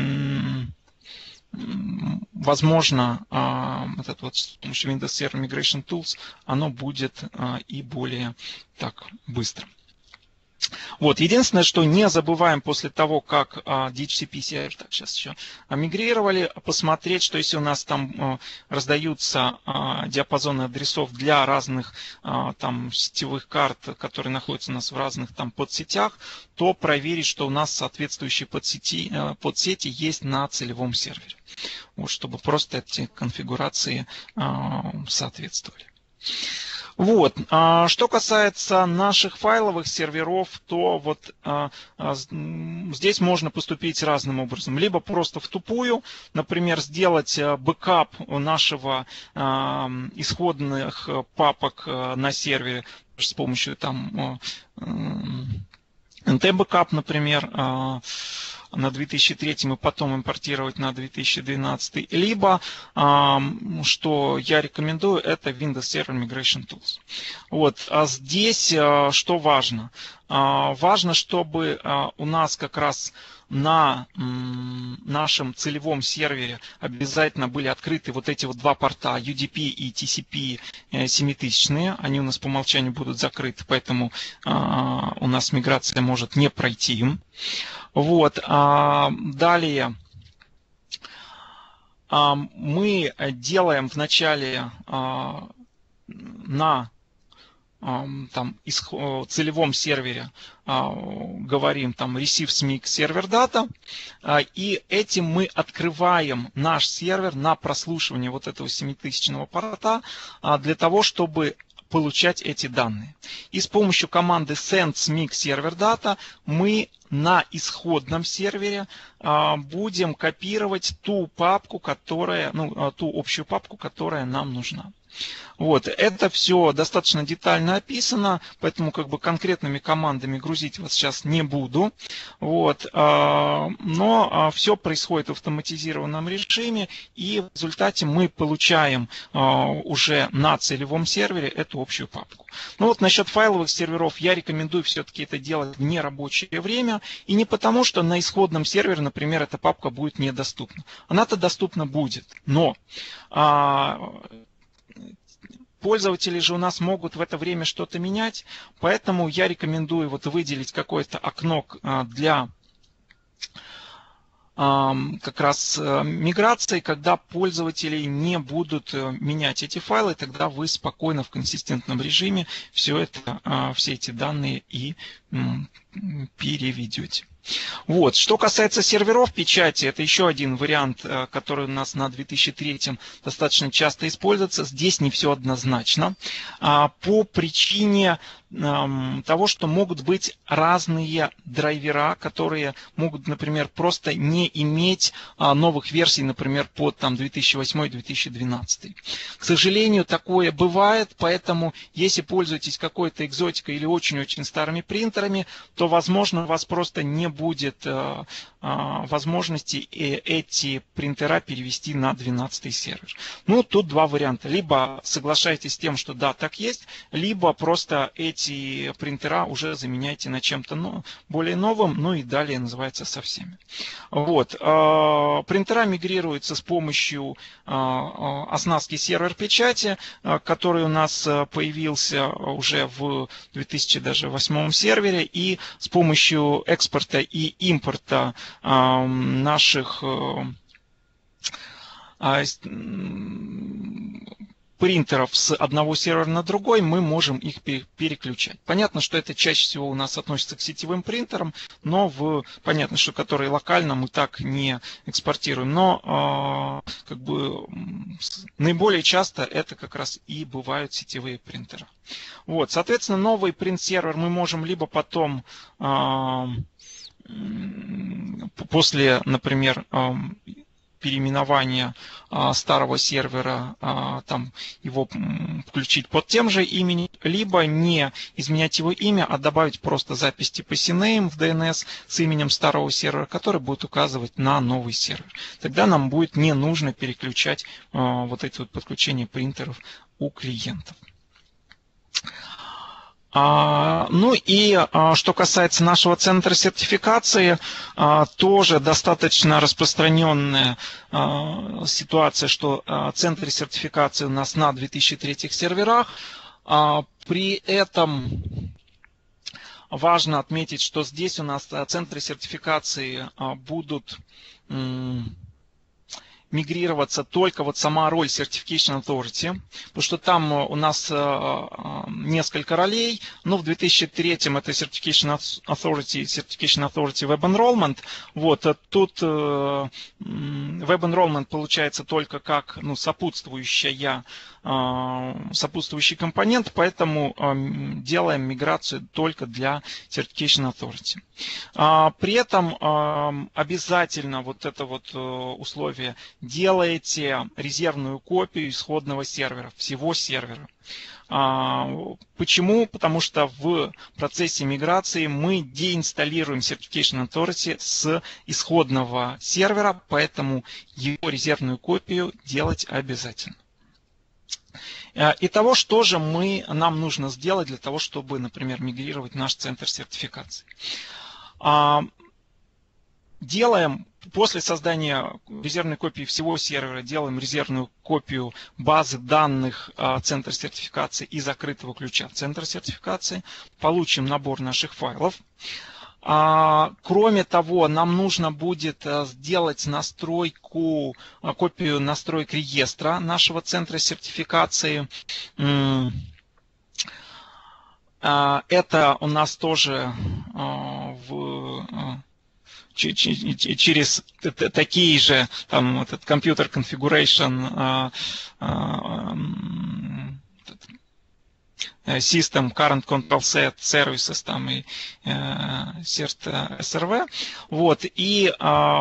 возможно, этот вот с помощью Windows Server Migration Tools оно будет и более так быстро. Вот, единственное, что не забываем после того, как DHCP сервер, так, сейчас еще мигрировали, посмотреть, что если у нас там раздаются диапазоны адресов для разных там сетевых карт, которые находятся у нас в разных там подсетях, то проверить, что у нас соответствующие подсети есть на целевом сервере. Вот, чтобы просто эти конфигурации соответствовали. Вот. Что касается наших файловых серверов, то вот здесь можно поступить разным образом. Либо просто втупую, например, сделать бэкап нашего исходных папок на сервере с помощью там NT-бэкап, например, на 2003 и потом импортировать на 2012, либо, что я рекомендую, это Windows Server Migration Tools. Вот. А здесь что важно? Важно, чтобы у нас как раз на нашем целевом сервере обязательно были открыты вот эти вот два порта UDP и TCP 7000. Они у нас по умолчанию будут закрыты, поэтому у нас миграция может не пройти. Вот. Далее мы делаем вначале на там, целевом сервере говорим там receive SMIC server data, и этим мы открываем наш сервер на прослушивание вот этого 7000 порта для того, чтобы получать эти данные. И с помощью команды send SMIC server data мы на исходном сервере будем копировать ту папку, которая, ту общую папку, которая нам нужна. Вот, это все достаточно детально описано, поэтому как бы конкретными командами грузить вас сейчас не буду. Вот, но все происходит в автоматизированном режиме, и в результате мы получаем уже на целевом сервере эту общую папку. Ну вот насчет файловых серверов я рекомендую все-таки это делать в нерабочее время, и не потому, что на исходном сервере, например, эта папка будет недоступна. Она-то доступна будет, но пользователи же у нас могут в это время что-то менять, поэтому я рекомендую вот выделить какое-то окно для как раз миграции, когда пользователи не будут менять эти файлы, тогда вы спокойно в консистентном режиме все эти данные и переведете. Вот. Что касается серверов печати, это еще один вариант, который у нас на 2003 достаточно часто используется. Здесь не все однозначно. По причине того, что могут быть разные драйвера, которые могут, например, просто не иметь новых версий, например, под 2008-2012. К сожалению, такое бывает, поэтому если пользуетесь какой-то экзотикой или очень-очень старыми принтерами, то, возможно, у вас просто не будет возможности эти принтера перевести на 12 сервер. Ну, тут два варианта. Либо соглашайтесь с тем, что да, так есть, либо просто эти принтера уже заменяйте на чем-то более новым, ну и далее называется со всеми. Вот. Принтера мигрируются с помощью оснастки сервер печати, который у нас появился уже в 2008 сервере, и с помощью экспорта и импорта наших принтеров с одного сервера на другой мы можем их переключать. Понятно, что это чаще всего у нас относится к сетевым принтерам, но понятно, что которые локально мы так не экспортируем. Но как бы наиболее часто это как раз и бывают сетевые принтеры. Вот, соответственно, новый принт-сервер мы можем либо потом после, например, переименования старого сервера, там его включить под тем же именем, либо не изменять его имя, а добавить просто запись типа CNAME в DNS с именем старого сервера, который будет указывать на новый сервер. Тогда нам будет не нужно переключать вот эти вот подключения принтеров у клиентов. Ну и что касается нашего центра сертификации, тоже достаточно распространенная ситуация, что центры сертификации у нас на 2003 серверах. При этом важно отметить, что здесь у нас центры сертификации будут мигрироваться только вот сама роль Certification Authority, потому что там у нас несколько ролей, но в 2003 это Certification Authority Web Enrollment. Вот, тут Web Enrollment получается только как сопутствующий компонент, поэтому делаем миграцию только для Certification Authority. При этом обязательно вот это вот условие: делаете резервную копию исходного сервера, всего сервера. Почему? Потому что в процессе миграции мы деинсталируем Certification Authority с исходного сервера, поэтому его резервную копию делать обязательно. Итого, что же нам нужно сделать для того, чтобы, например, мигрировать наш центр сертификации? После создания резервной копии всего сервера делаем резервную копию базы данных центра сертификации и закрытого ключа центра сертификации. Получим набор наших файлов. Кроме того, нам нужно будет сделать копию настроек реестра нашего центра сертификации. Это у нас тоже через такие же, там, этот Computer Configuration System, Current Control Set, Services там, и CERT SRV. Вот, и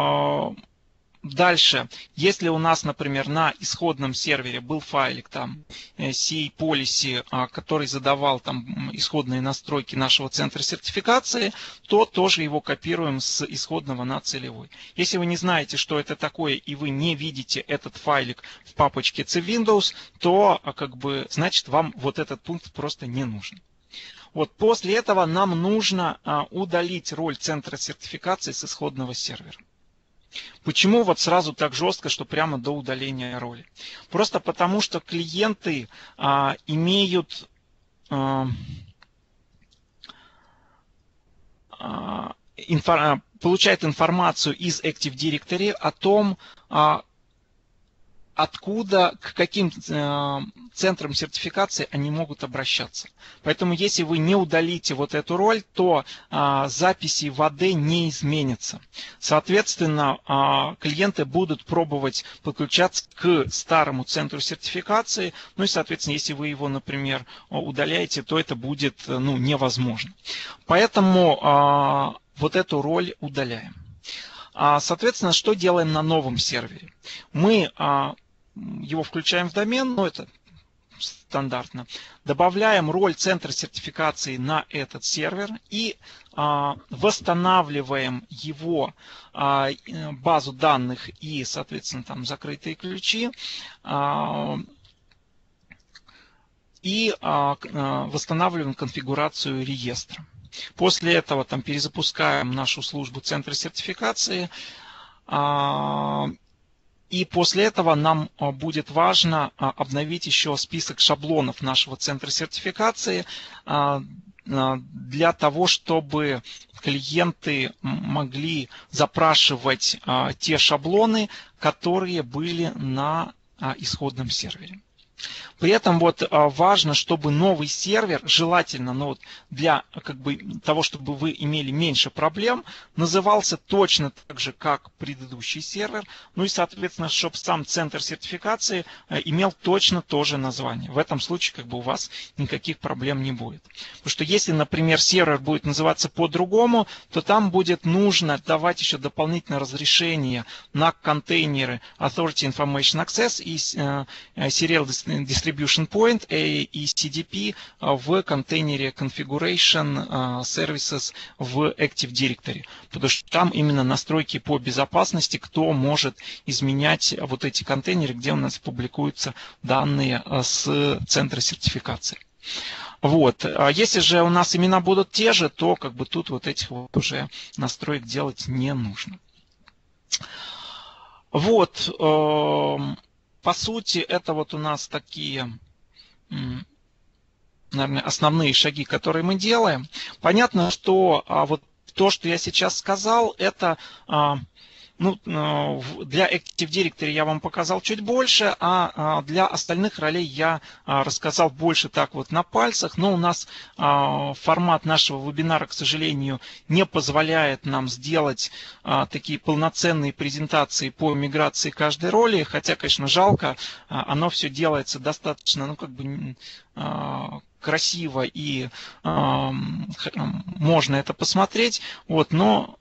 дальше, если у нас, например, на исходном сервере был файлик там C-Policy, который задавал там исходные настройки нашего центра сертификации, то тоже его копируем с исходного на целевой. Если вы не знаете, что это такое, и вы не видите этот файлик в папочке C-Windows, то значит вам вот этот пункт просто не нужен. Вот после этого нам нужно удалить роль центра сертификации с исходного сервера. Почему вот сразу так жестко, что прямо до удаления роли? Просто потому, что клиенты получают информацию из Active Directory о том, к каким центрам сертификации они могут обращаться. Поэтому, если вы не удалите вот эту роль, то записи в AD не изменятся. Соответственно, клиенты будут пробовать подключаться к старому центру сертификации. Ну и, соответственно, если вы его, например, удаляете, то это будет невозможно. Поэтому вот эту роль удаляем. Соответственно, что делаем на новом сервере? Мы его включаем в домен, но это стандартно. Добавляем роль центра сертификации на этот сервер и восстанавливаем его базу данных и, соответственно, там закрытые ключи. И восстанавливаем конфигурацию реестра. После этого там перезапускаем нашу службу центра сертификации. И после этого нам будет важно обновить еще список шаблонов нашего центра сертификации для того, чтобы клиенты могли запрашивать те шаблоны, которые были на исходном сервере. При этом важно, чтобы новый сервер, желательно для того, чтобы вы имели меньше проблем, назывался точно так же, как предыдущий сервер. Ну и, соответственно, чтобы сам центр сертификации имел точно то же название. В этом случае у вас никаких проблем не будет. Потому что если, например, сервер будет называться по-другому, то там будет нужно давать еще дополнительное разрешение на контейнеры Authority Information Access и Serial Distribution Point и CDP в контейнере Configuration Services в Active Directory. Потому что там именно настройки по безопасности, кто может изменять вот эти контейнеры, где у нас публикуются данные с центра сертификации. Вот. Если же у нас имена будут те же, то тут вот этих уже настроек делать не нужно. Вот. По сути, это у нас такие наверное, основные шаги, которые мы делаем. Понятно, что вот то, что я сейчас сказал, это для Active Directory я вам показал чуть больше, а для остальных ролей я рассказал больше так вот на пальцах. Но у нас формат нашего вебинара, к сожалению, не позволяет нам сделать такие полноценные презентации по миграции каждой роли. Хотя, конечно, жалко, оно все делается достаточно, красиво и можно это посмотреть. Вот, но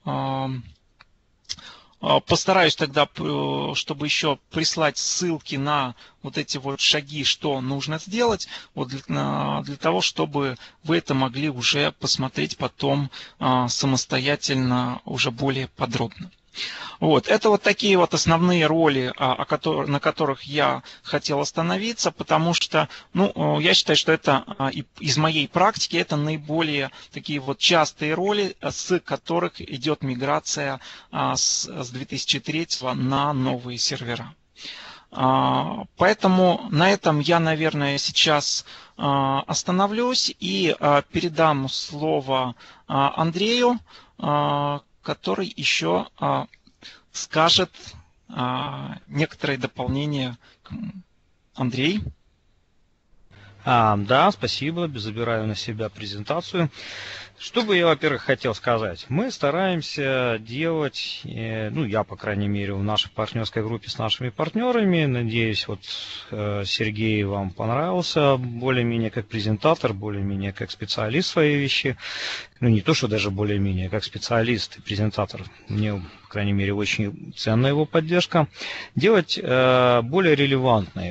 постараюсь тогда, чтобы еще прислать ссылки на вот эти вот шаги, что нужно сделать, вот для того, чтобы вы это могли уже посмотреть потом самостоятельно, уже более подробно. Вот, это вот такие вот основные роли, на которых я хотел остановиться, потому что, я считаю, что это из моей практики, это наиболее такие вот частые роли, с которых идет миграция с 2003 на новые сервера. Поэтому на этом я, наверное, сейчас остановлюсь и передам слово Андрею, который еще скажет некоторые дополнения. Андрей? Да, спасибо, забираю на себя презентацию. Что бы я, во-первых, хотел сказать? Мы стараемся делать, я, по крайней мере, в нашей партнерской группе с нашими партнерами, надеюсь, вот Сергей вам понравился более-менее как презентатор, более-менее как специалист своей вещи. Не то, что даже более-менее как специалист и презентатор. Мне, по крайней мере, очень ценна его поддержка. Делать более релевантные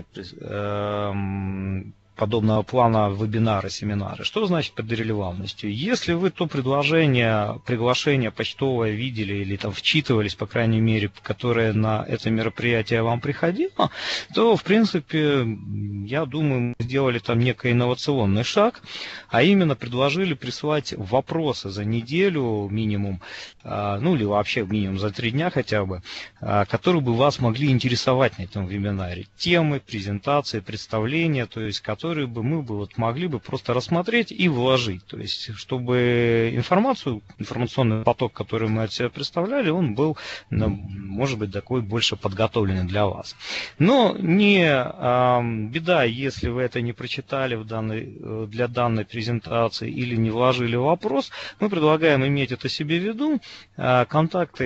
подобного плана вебинары, семинары. Что значит под релевантностью? Если вы то приглашение почтовое видели или там вчитывались, по крайней мере, которое на это мероприятие вам приходило, то, в принципе, я думаю, мы сделали там некий инновационный шаг, а именно предложили присылать вопросы за неделю минимум, или вообще минимум за 3 дня хотя бы, которые бы вас могли интересовать на этом вебинаре. Темы, презентации, представления, то есть, которые бы мы могли бы просто рассмотреть и вложить. То есть, чтобы информационный поток, который мы от себя представляли, он был, может быть, такой больше подготовленный для вас. Но не беда, если вы это не прочитали для данной презентации или не вложили вопрос. Мы предлагаем иметь это себе в виду. Контакт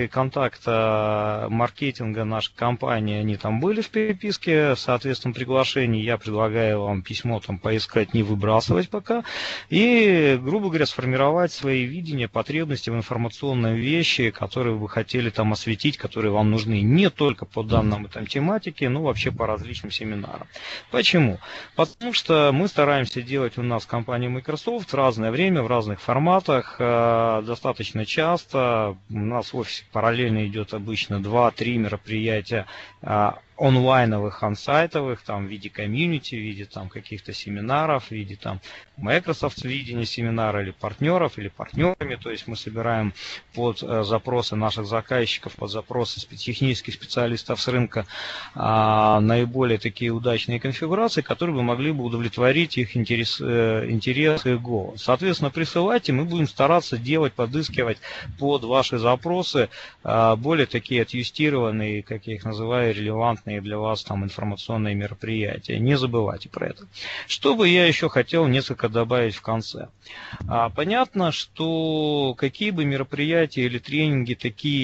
маркетинга нашей компании, они там были в переписке, соответственно, приглашений. Я предлагаю вам письмо там поискать, не выбрасывать пока. И, грубо говоря, сформировать свои видения, потребности в информационной вещи, которые вы хотели там осветить, которые вам нужны не только по данным там тематике, но вообще по различным семинарам. Почему? Потому что мы стараемся делать у нас в компании Microsoft в разное время, в разных форматах, достаточно часто. У нас в офисе параллельно идет обычно 2-3 мероприятия онлайновых, онсайтовых, там, в виде комьюнити, в виде там каких-то семинаров, в виде там Microsoft видения семинара или партнерами, то есть мы собираем под запросы наших заказчиков, под запросы технических специалистов с рынка наиболее такие удачные конфигурации, которые бы могли бы удовлетворить их интерес и голос. Соответственно, присылайте, мы будем стараться подыскивать под ваши запросы более такие отъюстированные, как я их называю, релевантные для вас там информационные мероприятия. Не забывайте про это. Что бы я еще хотел несколько добавить в конце. Понятно, что какие бы мероприятия или тренинги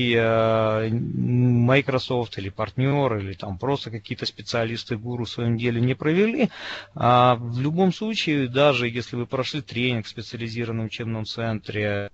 такие Microsoft или партнеры, или там просто какие-то специалисты-гуру в своем деле не провели, в любом случае, даже если вы прошли тренинг в специализированном учебном центре,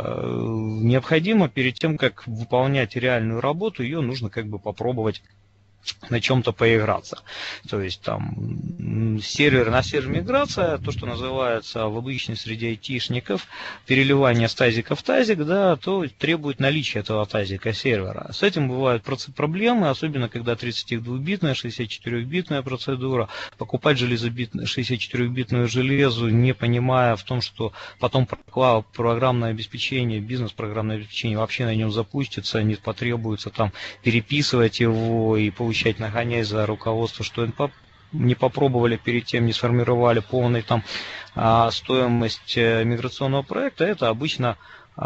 необходимо перед тем, как выполнять реальную работу, ее нужно как бы попробовать на чем-то поиграться. То есть там на сервер миграция, то, что называется в обычной среде айтишников переливание с тазика в тазик, да, то требует наличия этого тазика сервера. С этим бывают проблемы, особенно когда 32-битная, 64-битная процедура. Покупать 64-битную железу, не понимая в том, что потом программное обеспечение, бизнес-программное обеспечение вообще на нем запустится, не потребуется там переписывать его и получать нагоняй за руководство, что не попробовали перед тем, не сформировали полной там стоимость миграционного проекта, это обычно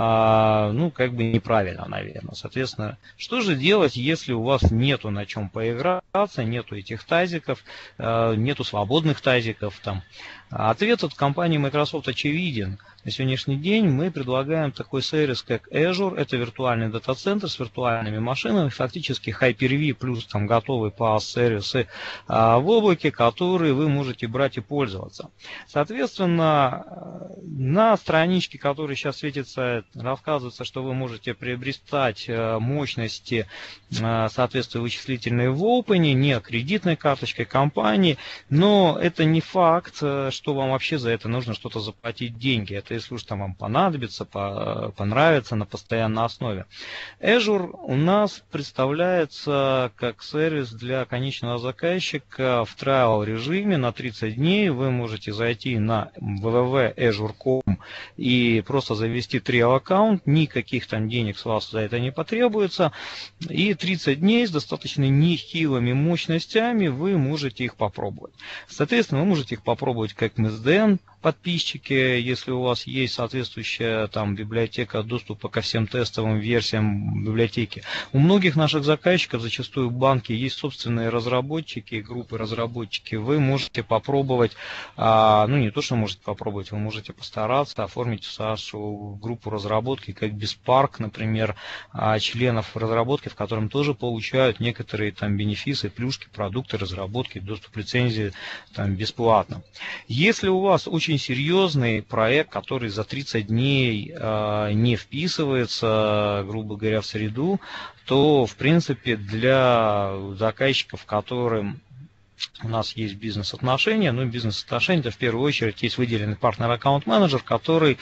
ну, как бы неправильно, наверное. Соответственно, что же делать, если у вас нету на чем поиграться, нету этих тазиков, нету свободных тазиков там? Ответ от компании Microsoft очевиден. На сегодняшний день мы предлагаем такой сервис, как Azure. Это виртуальный дата-центр с виртуальными машинами, фактически Hyper-V плюс там готовые PaaS-сервисы в облаке, которые вы можете брать и пользоваться. Соответственно, на страничке, которая сейчас светится, рассказывается, что вы можете приобретать мощности, соответственно, вычислительные в Open, не кредитной карточкой компании, но это не факт, что вам вообще за это нужно что-то заплатить деньги. Это если уж там вам понадобится, понравится на постоянной основе. Azure у нас представляется как сервис для конечного заказчика в trial режиме на 30 дней. Вы можете зайти на www.azure.com и просто завести trial аккаунт. Никаких там денег с вас за это не потребуется. И 30 дней с достаточно нехилыми мощностями вы можете их попробовать. Соответственно, вы можете их попробовать как MSDN подписчики, если у вас есть соответствующая там библиотека доступа ко всем тестовым версиям библиотеки. У многих наших заказчиков, зачастую в банке, есть собственные разработчики, группы разработчики. Вы можете попробовать, ну не то, что можете попробовать, вы можете постараться оформить вашу группу разработки как Беспарк, например, членов разработки, в котором тоже получают некоторые там бенефисы, плюшки, продукты разработки, доступ к лицензии там бесплатно. Если у вас очень серьезный проект, который за 30 дней не вписывается, грубо говоря, в среду, то, в принципе, для заказчиков, которым у нас есть бизнес-отношения, но бизнес-отношения, это в первую очередь есть выделенный партнер-аккаунт-менеджер, который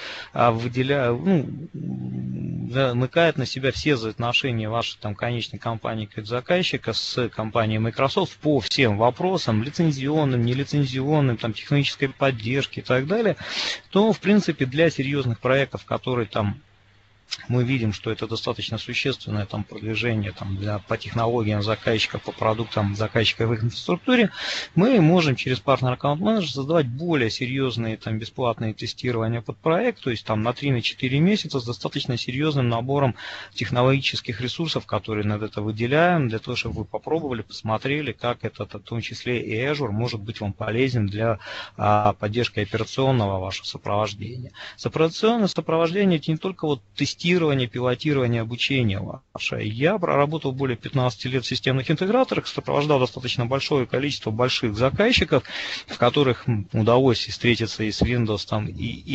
замыкает на себя все взаимоотношения вашей там конечной компании как заказчика с компанией Microsoft по всем вопросам, лицензионным, нелицензионным, там, технической поддержки и так далее, то, в принципе, для серьезных проектов, которые там мы видим, что это достаточно существенное там продвижение там, по технологиям заказчика, по продуктам заказчика в их инфраструктуре, мы можем через партнер аккаунт менеджер создавать более серьезные там, бесплатные тестирования под проект, то есть там на 3-4 месяца с достаточно серьезным набором технологических ресурсов, которые над это выделяем, для того, чтобы вы попробовали, посмотрели, как это, в том числе и Azure, может быть вам полезен для поддержки операционного вашего сопровождения. Операционное сопровождение это не только вот тестирование, пилотирование, обучение ваше. Я проработал более 15 лет в системных интеграторах, сопровождал достаточно большое количество больших заказчиков, в которых удалось встретиться и с Windows, там, и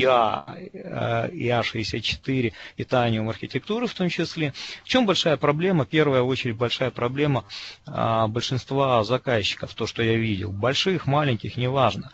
IA64, и Tanium архитектуры в том числе. В чем большая проблема? Первая очередь большая проблема большинства заказчиков, то, что я видел. Больших, маленьких, неважно.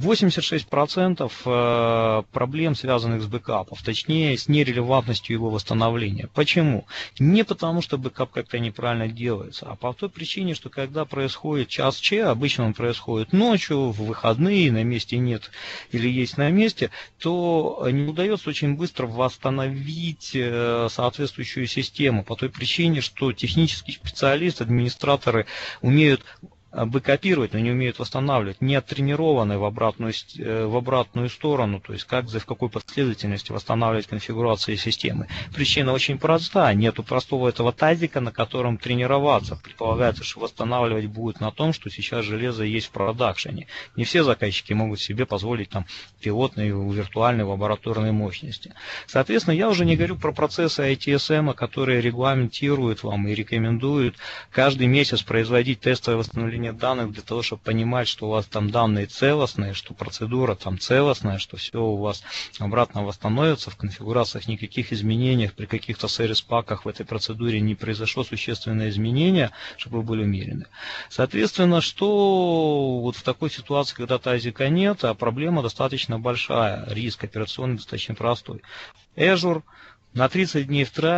86% проблем, связанных с бэкапом, точнее, с нерелевантностью его восстановления. Почему? Не потому, что бэкап как-то неправильно делается, а по той причине, что когда происходит час-че, обычно он происходит ночью, в выходные, на месте нет или есть на месте, то не удается очень быстро восстановить соответствующую систему по той причине, что технический специалист, администраторы умеют бэкапировать, но не умеют восстанавливать, не оттренированы в обратную сторону, то есть в какой последовательности восстанавливать конфигурации системы. Причина очень проста, нету простого этого тазика, на котором тренироваться. Предполагается, что восстанавливать будет на том, что сейчас железо есть в продакшене. Не все заказчики могут себе позволить там пилотные, виртуальные, лабораторные мощности. Соответственно, я уже не говорю про процессы ITSM, которые регламентируют вам и рекомендуют каждый месяц производить тестовое восстановление данных для того, чтобы понимать, что у вас там данные целостные, что процедура там целостная, что все у вас обратно восстановится, в конфигурациях никаких изменений, при каких-то сервис-паках в этой процедуре не произошло существенное изменение, чтобы вы были уверены. Соответственно, что вот в такой ситуации, когда тазика нет, а проблема достаточно большая, риск операционный достаточно простой. Azure на 30 дней в трайле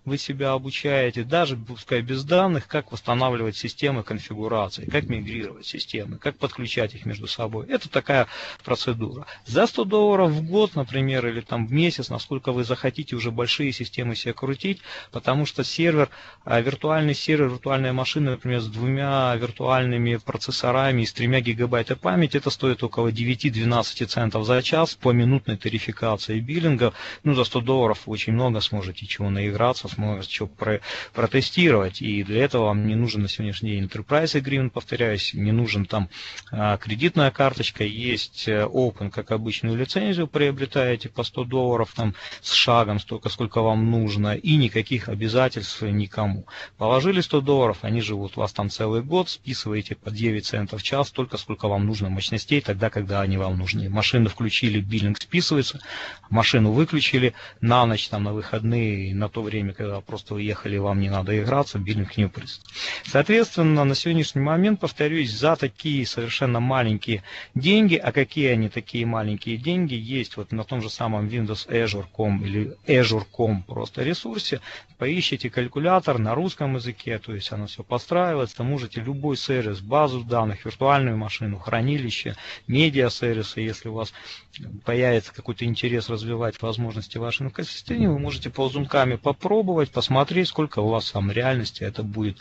вы себя обучаете, даже пускай без данных, как восстанавливать системы конфигурации, как мигрировать системы, как подключать их между собой. Это такая процедура. За $100 в год, например, или там в месяц, насколько вы захотите уже большие системы себе крутить, потому что сервер, виртуальный сервер, виртуальная машина, например, с 2 виртуальными процессорами и с 3 гигабайта памяти, это стоит около 9-12 центов за час по минутной тарификации биллинга. Ну, за $100 вы очень много сможете чего наиграться, сможете чего протестировать. И для этого вам не нужен на сегодняшний день Enterprise Agreement, повторяюсь, не нужен там кредитная карточка, есть Open, как обычную лицензию приобретаете по $100 там, с шагом, столько, сколько вам нужно, и никаких обязательств никому. Положили $100, они живут у вас там целый год, списываете по 9 центов в час, столько, сколько вам нужно мощностей, тогда, когда они вам нужны. Машину включили, биллинг списывается, машину выключили на ночь, там, на выходные, на то время, когда просто уехали, вам не надо играться, биллинг не упрыснет. Соответственно, на сегодняшний момент, повторюсь, за такие совершенно маленькие деньги, а какие они такие маленькие деньги, есть вот на том же самом Windows Azure.com или Azure.com просто ресурсе, поищите калькулятор на русском языке, то есть оно все подстраивается, можете любой сервис, базу данных, виртуальную машину, хранилище, медиа-сервисы, если у вас появится какой-то интерес развивать возможности вашей экосистемы, вы можете ползунками попробовать, посмотреть, сколько у вас там в реальности это будет,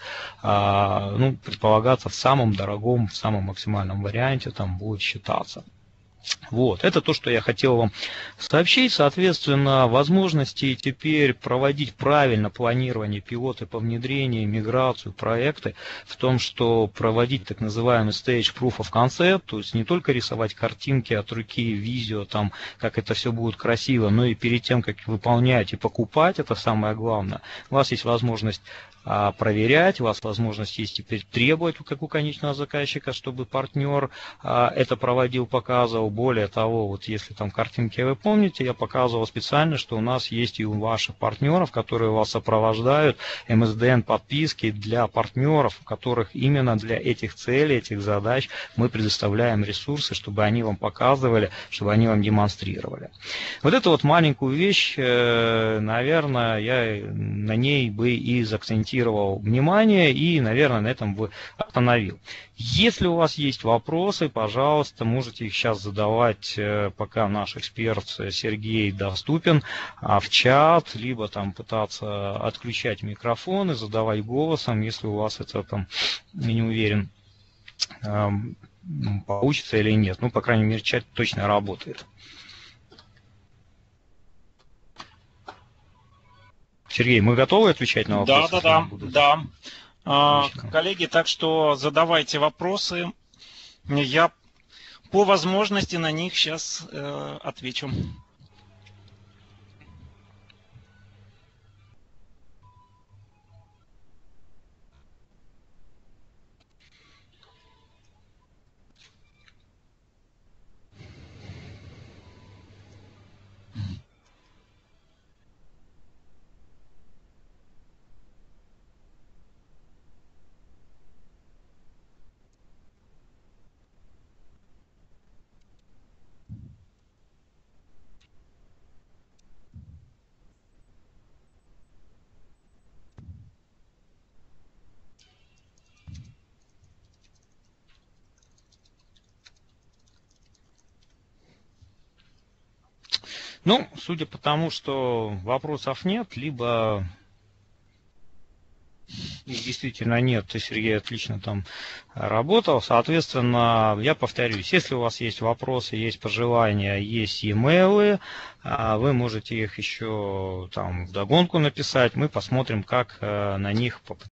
ну, предполагаться в самом дорогом, в самом максимальном варианте там будет считаться. Вот, это то, что я хотел вам сообщить. Соответственно, возможности теперь проводить правильно планирование, пилоты по внедрению, миграцию, проекты, в том, что проводить так называемый stage proof of concept, то есть не только рисовать картинки от руки, видео, там, как это все будет красиво, но и перед тем, как выполнять и покупать, это самое главное, у вас есть возможность проверять, у вас возможность есть теперь требовать, как у конечного заказчика, чтобы партнер это проводил, показывал. Более того, вот если там картинки вы помните, я показывал специально, что у нас есть и у ваших партнеров, которые вас сопровождают, MSDN подписки для партнеров, у которых именно для этих целей, этих задач мы предоставляем ресурсы, чтобы они вам показывали, чтобы они вам демонстрировали. Вот эту вот маленькую вещь, наверное, я на ней бы и заакцентировал внимание и, наверное, на этом бы остановил. Если у вас есть вопросы, пожалуйста, можете их сейчас задавать, пока наш эксперт Сергей доступен, в чат, либо там пытаться отключать микрофон и задавать голосом, если у вас это там, я не уверен, получится или нет. Ну, по крайней мере, чат точно работает. Сергей, мы готовы отвечать на вопросы? Да. Коллеги, так что задавайте вопросы. Я по возможности на них сейчас отвечу. Ну, судя по тому, что вопросов нет, либо их действительно нет, и Сергей отлично там работал. Соответственно, я повторюсь, если у вас есть вопросы, есть пожелания, есть e-mail, вы можете их еще там вдогонку написать, мы посмотрим, как на них